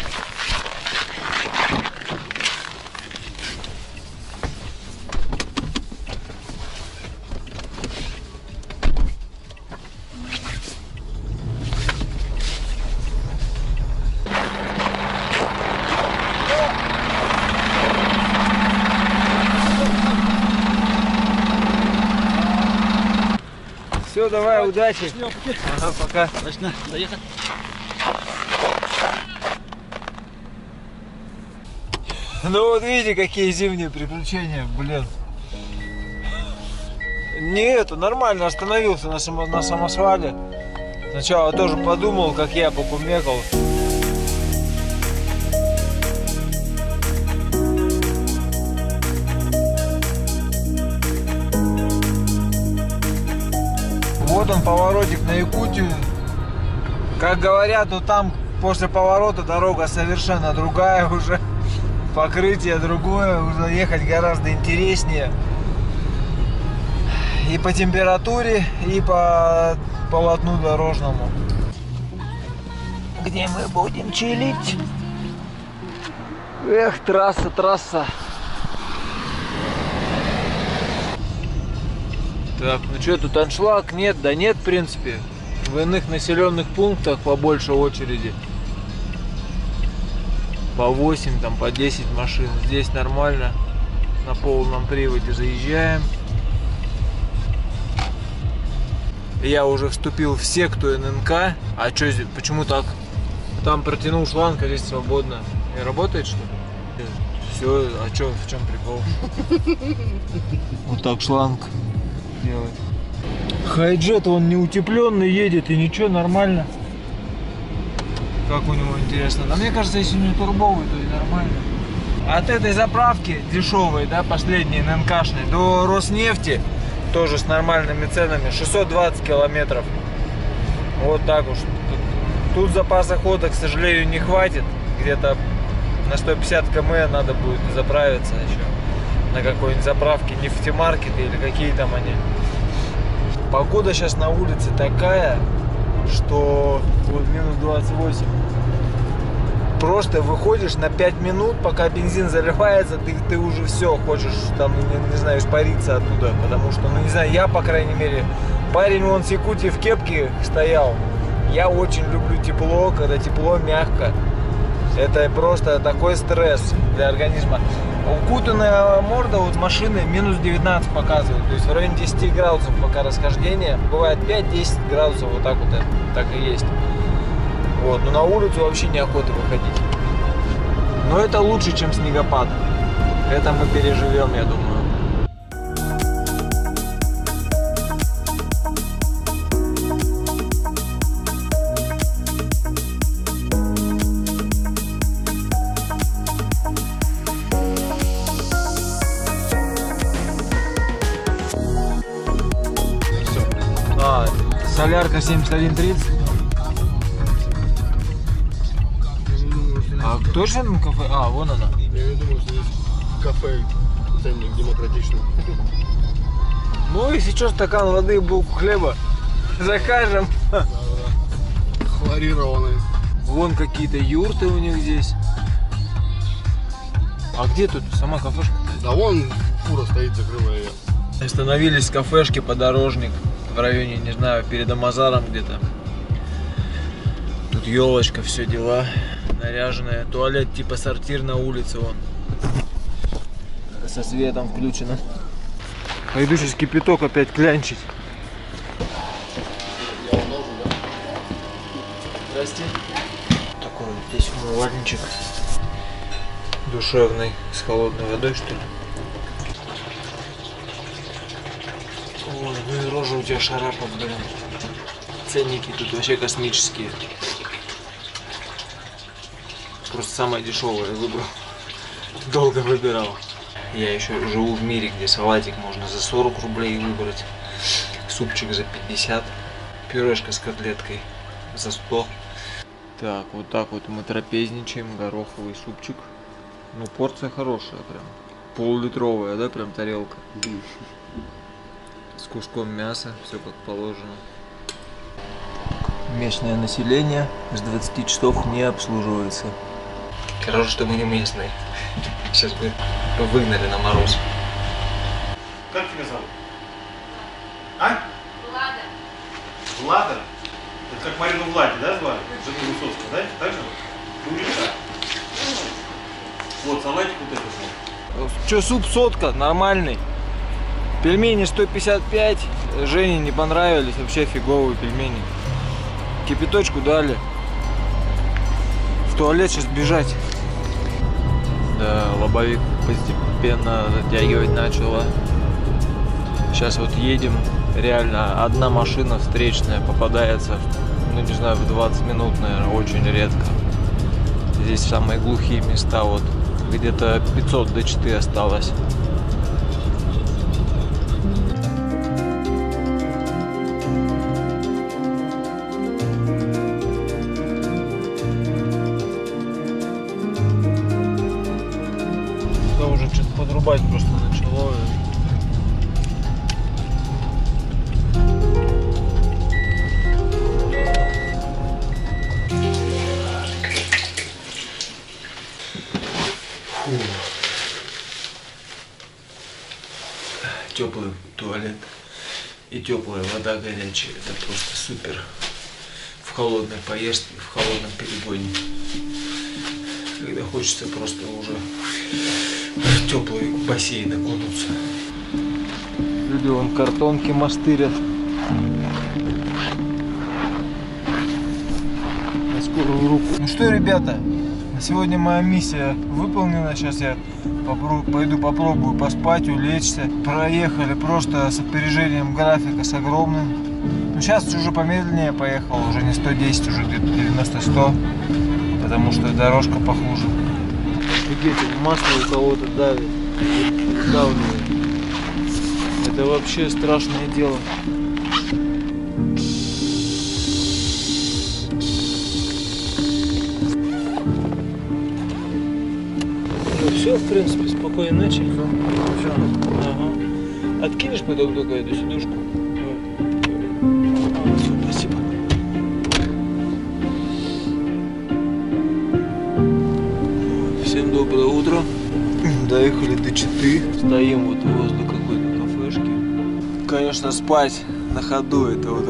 Все, давай, удачи. Ага, пока. Точно, доехать. Ну вот видите, какие зимние приключения, блин. Не это, нормально остановился на, само, на самосвале. Сначала тоже подумал, как я покумекал. Вот он, поворотик на Якутию. Как говорят, то там после поворота дорога совершенно другая уже. Покрытие другое, уже ехать гораздо интереснее. И по температуре, и по полотну дорожному. Где мы будем чилить? Эх, трасса, трасса. Так, ну что, тут аншлаг? Нет, да нет, в принципе. В иных населенных пунктах побольше очереди. По восемь, там, по десять машин. Здесь нормально. На полном приводе заезжаем. Я уже вступил в секту эн эн ка. А что здесь? Почему так? Там протянул шланг, а здесь свободно. И работает, что ли? Все, а что, в чем прикол? Вот так шланг делать. Хайджет, он не утепленный едет и ничего, нормально. Как у него интересно. Да мне кажется, если не турбовый, то и нормально. От этой заправки дешевой, да, последней эн эн ка-шной, до Роснефти, тоже с нормальными ценами, шестьсот двадцать километров. Вот так уж. Тут, тут запаса хода, к сожалению, не хватит. Где-то на сто пятьдесят километров надо будет заправиться еще. На какой-нибудь заправке нефтемаркет или какие там они. Погода сейчас на улице такая, что вот минус двадцать восемь. Просто выходишь на пять минут, пока бензин заливается, ты, ты уже все хочешь там, не, не знаю, испариться оттуда. Потому что, ну не знаю, я, по крайней мере, парень вон с Якутии в кепке стоял. Я очень люблю тепло, когда тепло, мягко. Это просто такой стресс для организма. Укутанная морда вот машины минус девятнадцать показывает. То есть в районе десяти градусов пока расхождение. Бывает пять-десять градусов, вот так вот это, так и есть. Вот, но на улицу вообще неохота выходить. Но это лучше, чем снегопад. Это мы переживем, я думаю. А, солярка семьдесят один тридцать. А точно там кафе? А, вон она. Я не думаю, что здесь кафе ценник демократичный. Ну, если что, стакан воды и булку хлеба закажем. Да, да. Хлорированные. Вон какие-то юрты у них здесь. А где тут сама кафешка? Да вон фура стоит, закрыла ее. Остановились в кафешке «Подорожник» в районе, не знаю, перед Амазаром где-то. Тут елочка, все дела. Наряженная. Туалет типа сортир на улице вон. Со светом включено. Пойду сейчас кипяток опять клянчить. Здрасте. Такой вот здесь умывальничек. Душевный. С холодной водой, что ли? Ой, ну и рожа у тебя шарапа, блин. Ценники тут вообще космические. Просто самое дешевое выбрал. Долго выбирал. Я еще живу в мире, где салатик можно за сорок рублей выбрать. Супчик за пятьдесят. Пюрешка с котлеткой за сто. Так, вот так вот мы трапезничаем. Гороховый супчик. Ну, порция хорошая прям. Пол-литровая, да, прям тарелка. С куском мяса, все как положено. Местное население с двадцати часов не обслуживается. Хорошо, что мы не местные. Сейчас бы выгнали на мороз. Как тебя зовут? А? Влада. Влада? Это как Марину Влади, да, звали? Жену Высоцкого, да? Так же? Ну, или так. Вот, салатик вот этот. Че, суп сотка, нормальный. Пельмени сто пятьдесят пять. Жене не понравились, вообще фиговые пельмени. Кипяточку дали. В туалет сейчас бежать. Да, лобовик постепенно затягивать начало. Сейчас вот едем. Реально одна машина встречная попадается, ну не знаю, в двадцать минут, наверное, очень редко. Здесь самые глухие места, вот где-то пятьсот до четыре осталось. Да уже что-то подрубать просто начало. Теплый туалет и теплая вода горячая, это просто супер. В холодной поездке, в холодном перегоне, когда хочется просто уже в теплый бассейн окунуться. Люди вон картонки мастырят. На скорую руку. Ну что, ребята, на сегодня моя миссия выполнена. Сейчас я попробую, пойду попробую поспать, улечься. Проехали просто с опережением графика, с огромным. Ну сейчас уже помедленнее поехал, уже не сто десять, уже где-то девяносто сто, потому что дорожка похуже. Офигеть, масло у кого-то давит, давливает. Это вообще страшное дело. Ну все, в принципе, спокойно начали. Все. Ага. Откинешь потом только эту сидушку. Все, спасибо. Всем доброе утро. Доехали до Читы. Стоим вот возле какой-то кафешки. Конечно, спать на ходу это вот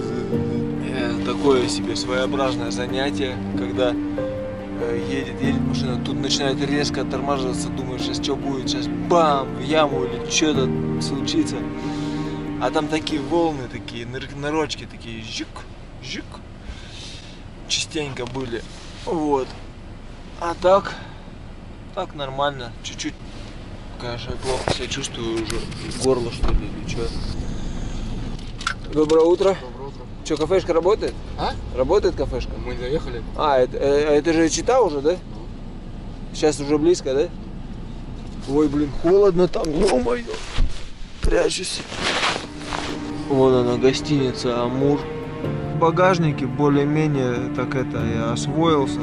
так, такое себе своеобразное занятие, когда едет, едет машина, тут начинает резко оттормаживаться, думаешь, сейчас что будет, сейчас бам, в яму или что-то случится. А там такие волны, такие нырочки, такие жик, жик, частенько были. Вот. А так, так нормально, чуть-чуть, конечно, плохо себя чувствую уже, горло что ли, или что. Доброе утро. Доброе утро. Что, кафешка работает? А? Работает кафешка? Мы заехали. А, это, это же Чита уже, да? Сейчас уже близко, да? Ой, блин, холодно там, ё-моё. Прячусь. Вон она, гостиница Амур. В багажнике более-менее так это я освоился.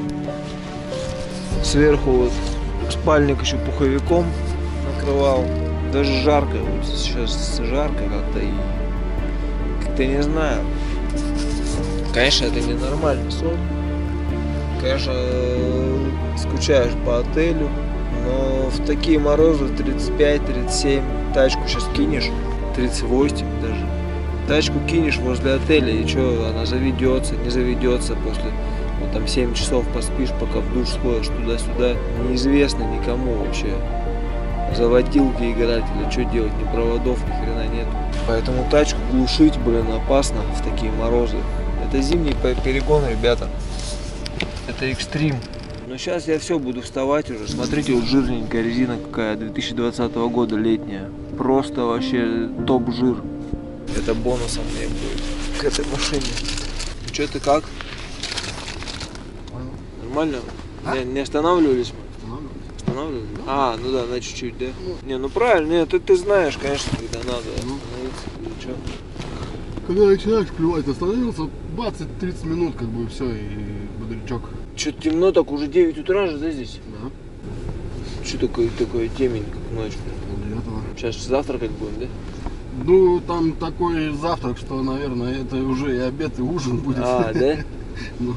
Сверху вот спальник еще пуховиком накрывал. Даже жарко, вот сейчас жарко как-то и как-то не знаю. Конечно, это не нормальный сон. Конечно, скучаешь по отелю, но в такие морозы тридцать пять тридцать семь тачку сейчас кинешь, тридцать восемь даже. Тачку кинешь возле отеля, и что, она заведется, не заведется после, вот там семь часов поспишь, пока в душ сходишь туда-сюда, неизвестно никому вообще. Заводилки играть или что делать, ни проводов, ни хрена нет. Поэтому тачку глушить, блин, опасно в такие морозы. Это зимний перегон, ребята. Это экстрим. Но сейчас я все буду вставать уже. Смотрите, вот жирненькая резина какая, две тысячи двадцатого года, летняя. Просто вообще топ жир. Это бонусом мне будет к этой машине. Ну что, ты как? Нормально? А? Не, не останавливались мы? Останавливались. Останавливались? А, ну да, на чуть-чуть, да? Не, ну правильно, нет, ты, ты знаешь, конечно, когда надо Ну. остановиться или что. Когда начинаешь клевать, остановился двадцать-тридцать минут, как бы все, и бодрячок. Что-то темно, так уже девять утра же, да, здесь? Да. Что такое, такое темень, как ночь? Полдевятого. Сейчас завтракать будем, да? Ну, там такой завтрак, что, наверное, это уже и обед, и ужин будет. А, да? Ну.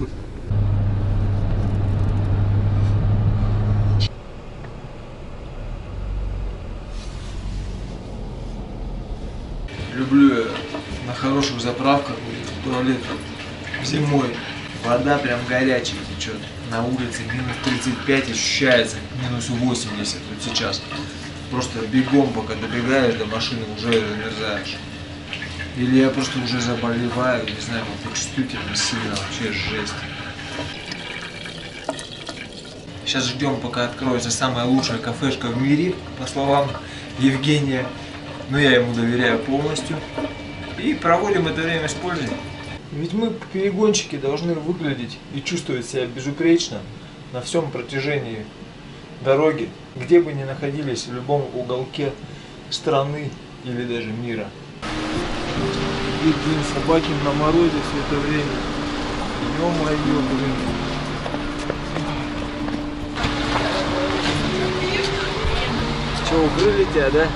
Люблю я на хороших заправках туалет зимой. Вода прям горячая течет. На улице минус тридцать пять ощущается, минус восемьдесят вот сейчас. Просто бегом, пока добегаешь до машины, уже замерзаешь. Или я просто уже заболеваю, не знаю, вот чувствительно сильно, вообще жесть. Сейчас ждем, пока откроется самая лучшая кафешка в мире, по словам Евгения. Но я ему доверяю полностью. И проводим это время с пользой. Ведь мы, перегонщики, должны выглядеть и чувствовать себя безупречно на всем протяжении дороги, где бы ни находились, в любом уголке страны или даже мира. И, блин, собаки на морозе все это время. Ё-моё, блин. Че, укрыли тебя, да?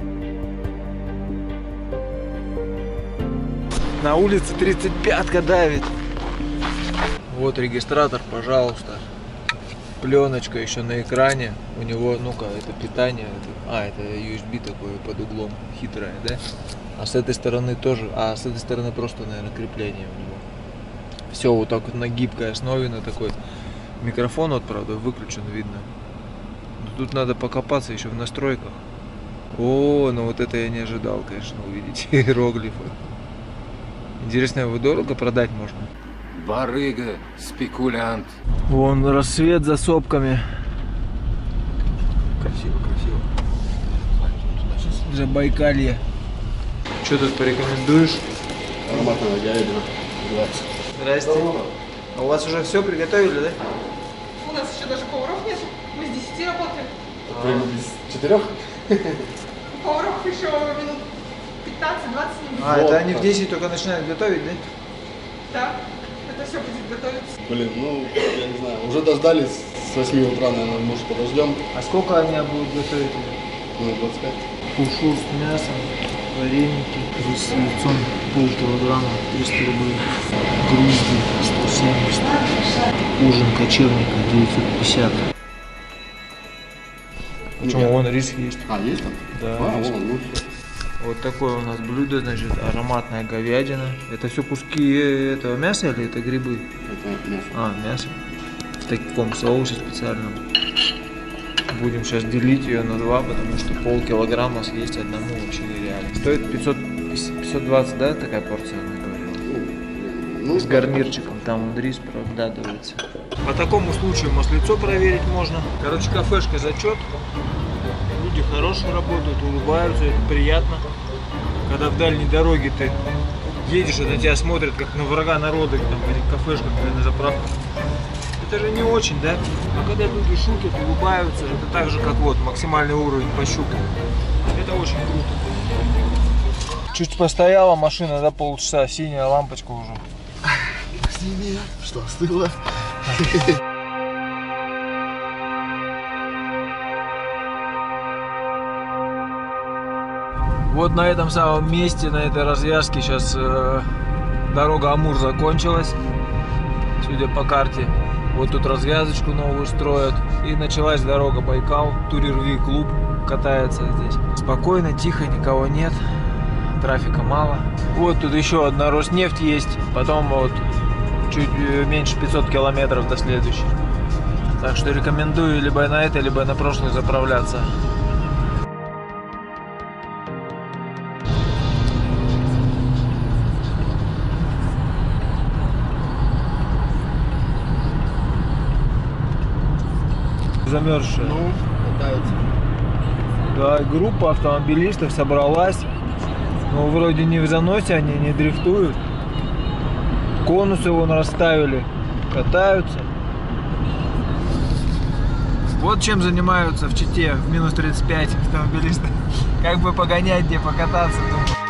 На улице тридцать пятка давит. Вот регистратор, пожалуйста. Пленочка еще на экране. У него, ну-ка, это питание. Это, а, это ю эс би такое под углом. Хитрое, да? А с этой стороны тоже. А с этой стороны просто, наверное, крепление у него. Все вот так вот на гибкой основе, на такой. Микрофон вот, правда, выключен, видно. Но тут надо покопаться еще в настройках. О, ну вот это я не ожидал, конечно, увидеть иероглифы. Интересно, его дорого продать можно? Барыга, спекулянт. Вон рассвет за сопками. Красиво, красиво. Забайкалье. Что тут порекомендуешь? Ароматная говядина. двадцать. Здрасте. А у вас уже все приготовили, да? У нас еще даже поваров нет. Мы с десяти работаем. Прямо без четырех? Поваров еще минут пятнадцать-двадцать не будет. А, это они в десять только начинают готовить, да? Да, это все будет готовиться. Блин, ну, я не знаю, уже дождались с восьми утра, наверное, может подождем. А сколько они будут готовить? Ну, двадцать пять. Кушу с мясом, вареники, рис с яйцом, полкилограмма, триста рублей. Грузди, сто семьдесят. Ужин кочевника, девятьсот пятьдесят. Почему? Вон рис есть. А, есть там? Да, А, есть. вон, ну все. Вот такое у нас блюдо, значит, ароматная говядина. Это все куски этого мяса или это грибы? Это мясо. А, мясо. В таком соусе специальном. Будем сейчас делить ее на два, потому что полкилограмма съесть одному вообще нереально. Стоит пятьсот, пятьсот двадцать, да, такая порция, она говорила? Ну, С гарнирчиком, там он рис проглядывается. По такому случаю маслицо проверить можно. Короче, кафешка зачет. Люди хорошие работают, улыбаются, это приятно. Когда в дальней дороге ты едешь, и на тебя смотрят как на врага народа, там в этих кафешках или на заправках. Это же не очень, да? А когда люди шутят, улыбаются, это так же, как вот максимальный уровень пощупал. Это очень круто. Чуть постояла машина, да, полчаса, синяя лампочка уже. Сними, что, остыло? Вот на этом самом месте, на этой развязке сейчас э, дорога Амур закончилась, судя по карте. Вот тут развязочку новую строят. И началась дорога Байкал. Турирви клуб катается здесь. Спокойно, тихо, никого нет. Трафика мало. Вот тут еще одна Роснефть есть. Потом вот чуть меньше пятьсот километров до следующей. Так что рекомендую либо на это, либо на прошлую заправляться. Замерзшая. Ну, катаются. Да, группа автомобилистов собралась. Но вроде не в заносе, они не дрифтуют. Конусы вон расставили, катаются. Вот чем занимаются в Чите в минус тридцать пять автомобилисты. Как бы погонять, где покататься.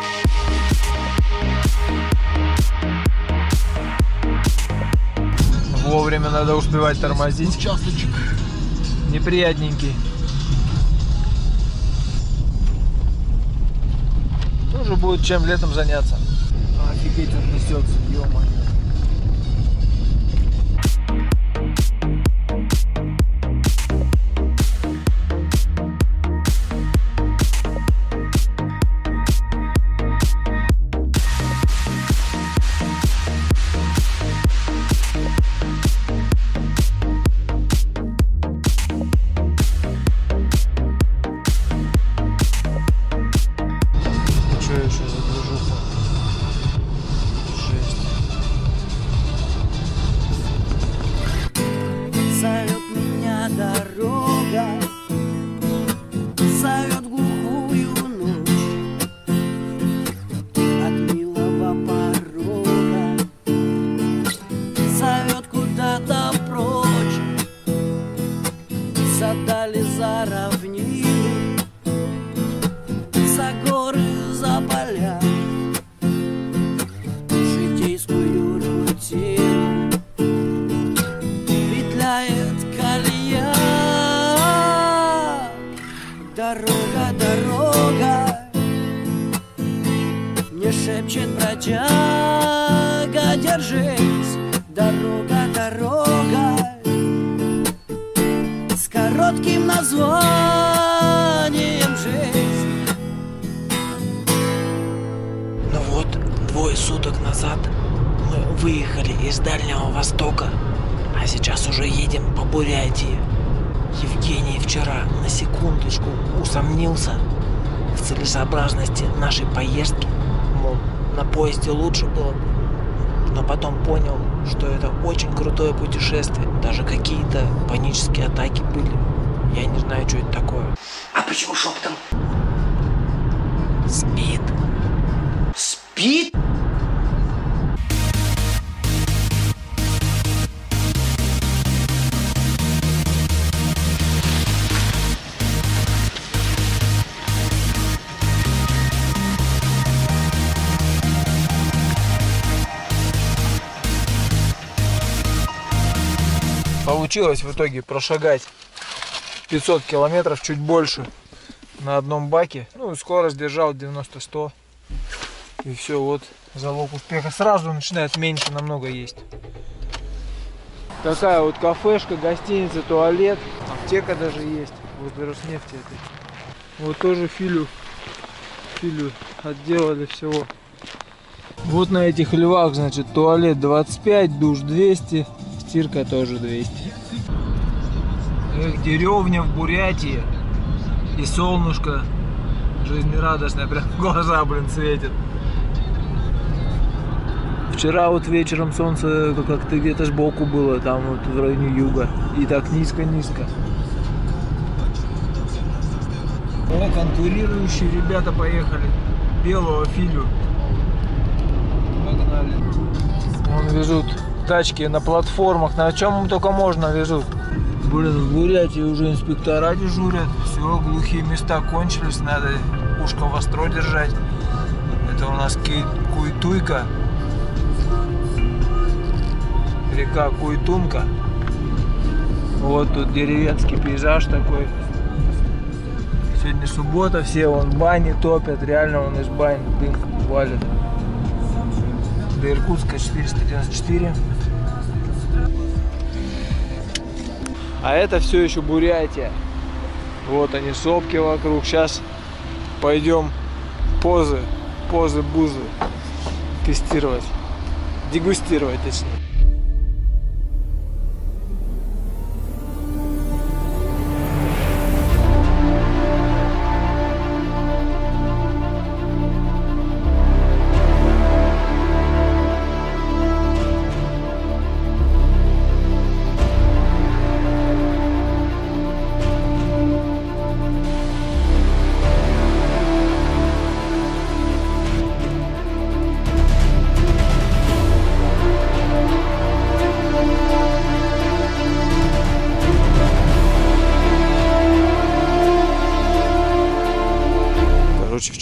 Вовремя надо успевать тормозить. Участочек. Неприятненький. Тоже будет чем летом заняться. Офигеть, он несется, ё-моё. Дорога, дорога, мне шепчет бродяга, держись. Дорога, дорога, с коротким названием жизнь. Ну вот, двое суток назад мы выехали из Дальнего Востока, а сейчас уже едем по Бурятии. Евгений вчера на секундочку усомнился в целесообразности нашей поездки, мол, на поезде лучше было бы, но потом понял, что это очень крутое путешествие, даже какие-то панические атаки были, я не знаю, что это такое. А почему шептом? Спит. Спит? Получилось в итоге прошагать пятьсот километров, чуть больше, на одном баке. Ну и скорость держал девяносто сто. И все, вот залог успеха. Сразу начинает меньше намного есть. Такая вот кафешка, гостиница, туалет. Аптека даже есть. Вот Роснефти это. Вот тоже филю, филю отделали всего. Вот на этих львах, значит, туалет двадцать пять, душ двести. Стирка тоже двести. Эх, деревня в Бурятии. И солнышко жизнерадостное, прям в глаза, блин, светит. Вчера вот вечером солнце как-то где-то сбоку было, там вот в районе юга. И так низко-низко. О, конкурирующие ребята поехали. Белого филю. Погнали. Вон везут тачки на платформах, на чем только можно везут. Блин, в Бурятии уже инспектора дежурят. Все, глухие места кончились, надо ушко востро держать. Это у нас Куйтуйка. Река Куйтунка. Вот тут деревенский пейзаж такой. Сегодня суббота, все вон бани топят, реально вон из бань дым валит. До Иркутска четыреста девяносто четыре. А это все еще Бурятия. Вот они, сопки вокруг. Сейчас пойдем позы, позы бузы тестировать, дегустировать точнее.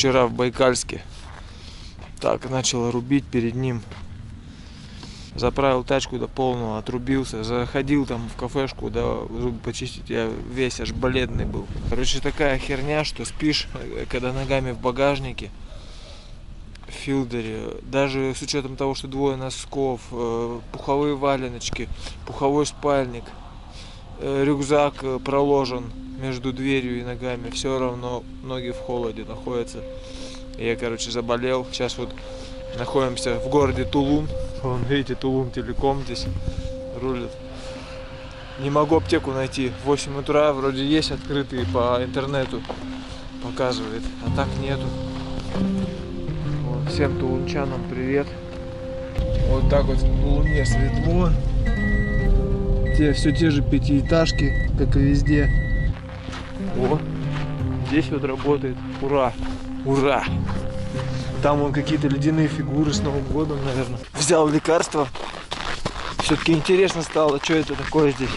вчера в Байкальске. Так, начал рубить перед ним. Заправил тачку до полного, отрубился. Заходил там в кафешку, да, зубы почистить. Я весь аж бледный был. Короче, такая херня, что спишь, когда ногами в багажнике. В филдере. Даже с учетом того, что двое носков, пуховые валеночки, пуховой спальник, рюкзак проложен между дверью и ногами. Все равно ноги в холоде находятся. Я, короче, заболел. Сейчас вот находимся в городе Тулун. Вон, видите, Тулун Телеком здесь рулит. Не могу аптеку найти. В восемь утра вроде есть открытые по интернету. Показывает. А так нету. Вот, всем тулунчанам привет. Вот так вот в Тулуне светло. Те, все те же пятиэтажки, как и везде. О, здесь вот работает. Ура! Ура! Там вон какие-то ледяные фигуры с Новым годом, наверное. Взял лекарство. Все-таки интересно стало, что это такое здесь.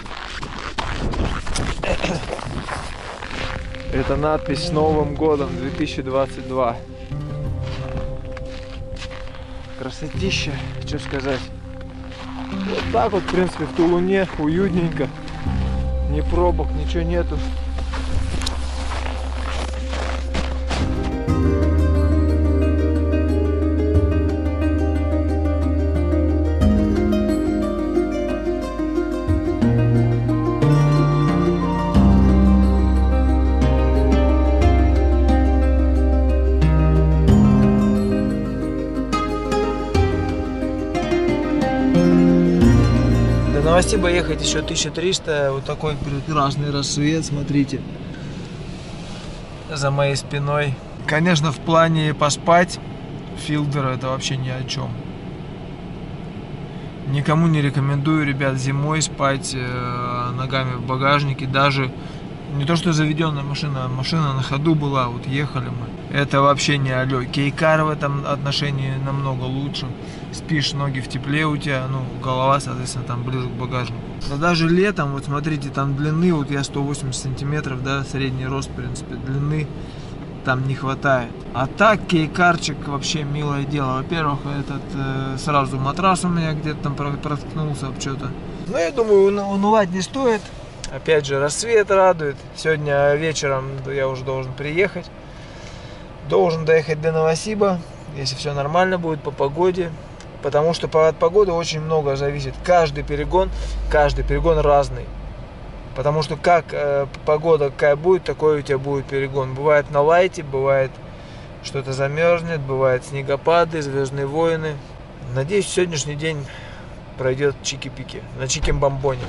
Это надпись «С Новым годом две тысячи двадцать два». Красотища, что сказать. Вот так вот, в принципе, в Тулуне уютненько. Ни пробок, ничего нету. Новосиба ехать еще тысяча триста. Вот такой прекрасный рассвет, смотрите, за моей спиной. Конечно, в плане поспать филдера это вообще ни о чем. Никому не рекомендую, ребят, зимой спать э, ногами в багажнике. Даже не то, что заведенная машина, а машина на ходу была, вот ехали мы. Это вообще не алё. Кейкар в этом отношении намного лучше. Спишь, ноги в тепле у тебя, ну, голова, соответственно, там ближе к багажнику. Но даже летом, вот смотрите, там длины, вот я сто восемьдесят сантиметров, да, средний рост, в принципе, длины там не хватает. А так, кейкарчик вообще милое дело. Во-первых, этот э, сразу матрас у меня где-то там проткнулся об что-то. Но я думаю, унывать не стоит. Опять же, рассвет радует. Сегодня вечером я уже должен приехать. Должен доехать до Новосиба, если все нормально будет по погоде. Потому что от погоды очень много зависит. Каждый перегон, каждый перегон разный. Потому что как э, погода какая будет, такой у тебя будет перегон. Бывает на лайте, бывает что-то замерзнет, бывает снегопады, звездные войны. Надеюсь, сегодняшний день пройдет чики-пики, на чиким-бомбоне.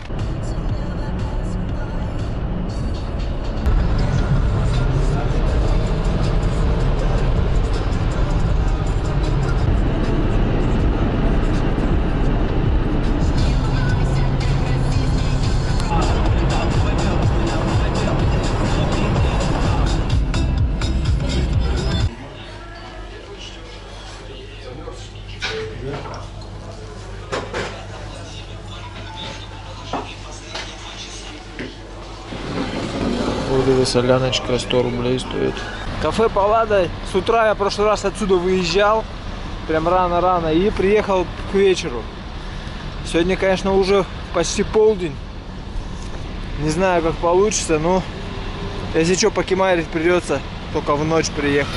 Вот эта соляночка сто рублей стоит. Кафе Паллада. С утра я в прошлый раз отсюда выезжал. Прям рано-рано. И приехал к вечеру. Сегодня, конечно, уже почти полдень. Не знаю, как получится, но если что, покемарить придется только в ночь приехать.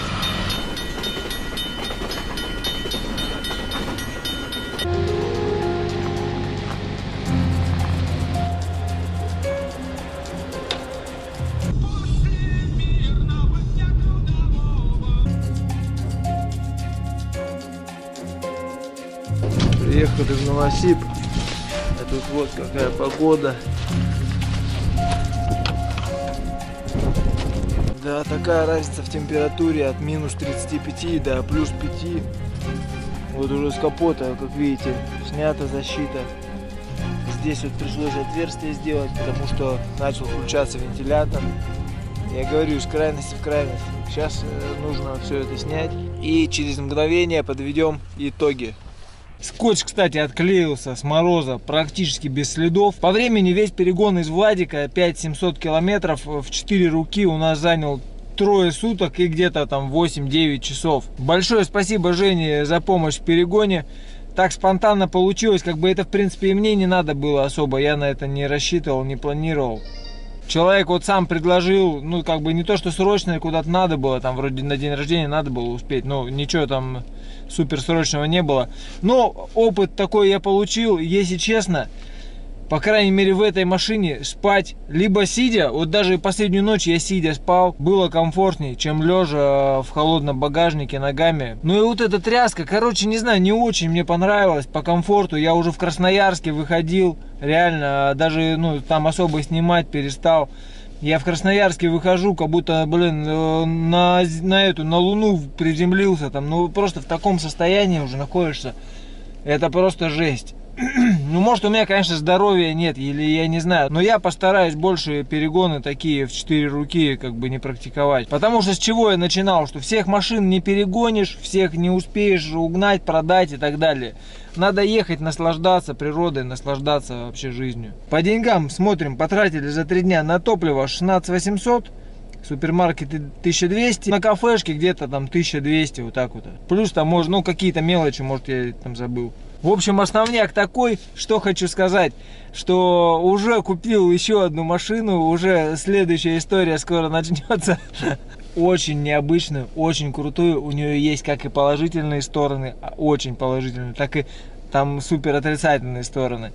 Приехали в Новосиб, а тут вот какая погода. Да, такая разница в температуре от минус тридцати пяти до плюс пяти. Вот уже с капота, как видите, снята защита. Здесь вот пришлось отверстие сделать, потому что начал включаться вентилятор. Я говорю, из крайности в крайность. Сейчас нужно все это снять и через мгновение подведем итоги. Скотч, кстати, отклеился с мороза практически без следов. По времени весь перегон из Владика пять семьсот километров в четыре руки у нас занял трое суток и где-то там восемь-девять часов. Большое спасибо Жене за помощь в перегоне. Так спонтанно получилось, как бы это в принципе и мне не надо было особо, я на это не рассчитывал, не планировал. Человек вот сам предложил, ну как бы не то, что срочно куда-то надо было, там вроде на день рождения надо было успеть, но ничего там супер срочного не было. Но опыт такой я получил, если честно, по крайней мере в этой машине спать либо сидя, вот даже последнюю ночь я сидя спал, было комфортнее, чем лежа в холодном багажнике ногами. Ну и вот эта тряска, короче, не знаю, не очень мне понравилось по комфорту. Я уже в Красноярске выходил, реально, даже ну там особо снимать перестал. Я в Красноярске выхожу, как будто, блин, на, на эту, на Луну приземлился там, ну просто в таком состоянии уже находишься. Это просто жесть. Ну, может, у меня, конечно, здоровья нет, или я не знаю, но я постараюсь больше перегоны такие в четыре руки как бы не практиковать. Потому что с чего я начинал, что всех машин не перегонишь, всех не успеешь угнать, продать и так далее. Надо ехать, наслаждаться природой, наслаждаться вообще жизнью. По деньгам смотрим, потратили за три дня на топливо шестнадцать восемьсот. Супермаркеты тысяча двести, на кафешке где-то там тысяча двести, вот так вот. Плюс там, может, ну какие-то мелочи, может, я там забыл. В общем, основняк такой, что хочу сказать, что уже купил еще одну машину, уже следующая история скоро начнется. Очень необычную, очень крутую, у нее есть как и положительные стороны, очень положительные, так и там супер отрицательные стороны.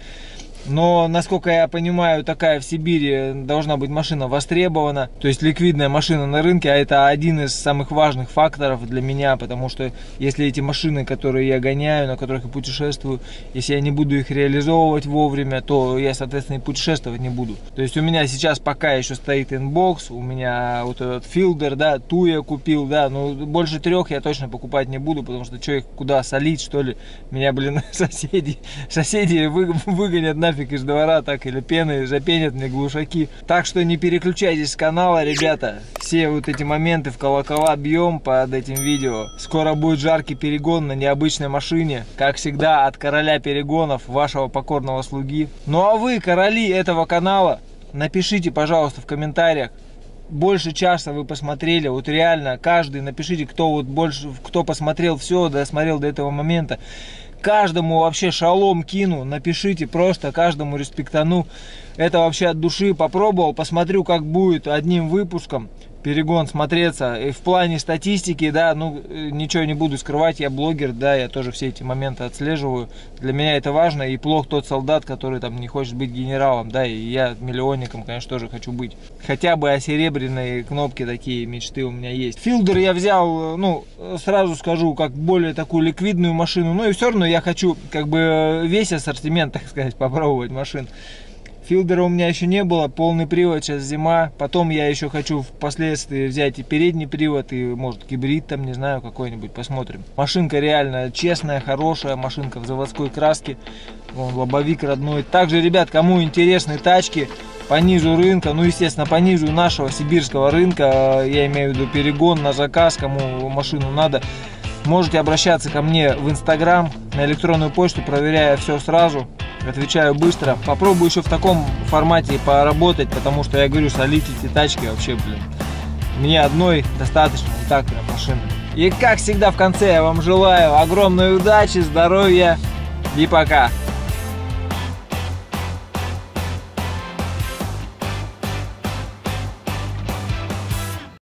Но, насколько я понимаю, такая в Сибири должна быть машина востребована. То есть ликвидная машина на рынке, а это один из самых важных факторов для меня. Потому что если эти машины, которые я гоняю, на которых я путешествую, если я не буду их реализовывать вовремя, то я, соответственно, и путешествовать не буду. То есть у меня сейчас пока еще стоит инбокс, у меня вот этот филдер, да, ту я купил, да. Но больше трех я точно покупать не буду, потому что что их куда солить, что ли. Меня, блин, соседи, соседи вы, выгонят на из двора, так или пены запенят мне глушаки. Так что не переключайтесь с канала, ребята. Все вот эти моменты в колокола бьем под этим видео. Скоро будет жаркий перегон на необычной машине. Как всегда, от короля перегонов, вашего покорного слуги. Ну а вы, короли этого канала, напишите, пожалуйста, в комментариях. Больше часа вы посмотрели, вот реально, каждый, напишите, кто вот больше, кто посмотрел все, досмотрел до этого момента. Каждому вообще шалом кину, напишите просто, каждому респектану. Это вообще от души попробовал, посмотрю, как будет одним выпуском перегон смотреться. И в плане статистики, да, ну, ничего не буду скрывать, я блогер, да, я тоже все эти моменты отслеживаю. Для меня это важно, и плох тот солдат, который там не хочет быть генералом, да, и я миллионником, конечно, тоже хочу быть. Хотя бы о серебряной кнопке такие мечты у меня есть. Филдер я взял, ну, сразу скажу, как более такую ликвидную машину, ну и все равно я хочу, как бы, весь ассортимент, так сказать, попробовать машин. Филдера у меня еще не было, полный привод, сейчас зима. Потом я еще хочу впоследствии взять и передний привод, и может гибрид там, не знаю, какой-нибудь, посмотрим. Машинка реально честная, хорошая, машинка в заводской краске. Вон, лобовик родной. Также, ребят, кому интересны тачки по низу рынка, ну, естественно, по низу нашего сибирского рынка, я имею в виду перегон на заказ, кому машину надо, можете обращаться ко мне в Инстаграм, на электронную почту, проверяя все сразу. Отвечаю быстро. Попробую еще в таком формате поработать, потому что я говорю, солить эти тачки вообще, блин, мне одной достаточно, и так прям машины. И как всегда в конце я вам желаю огромной удачи, здоровья и пока.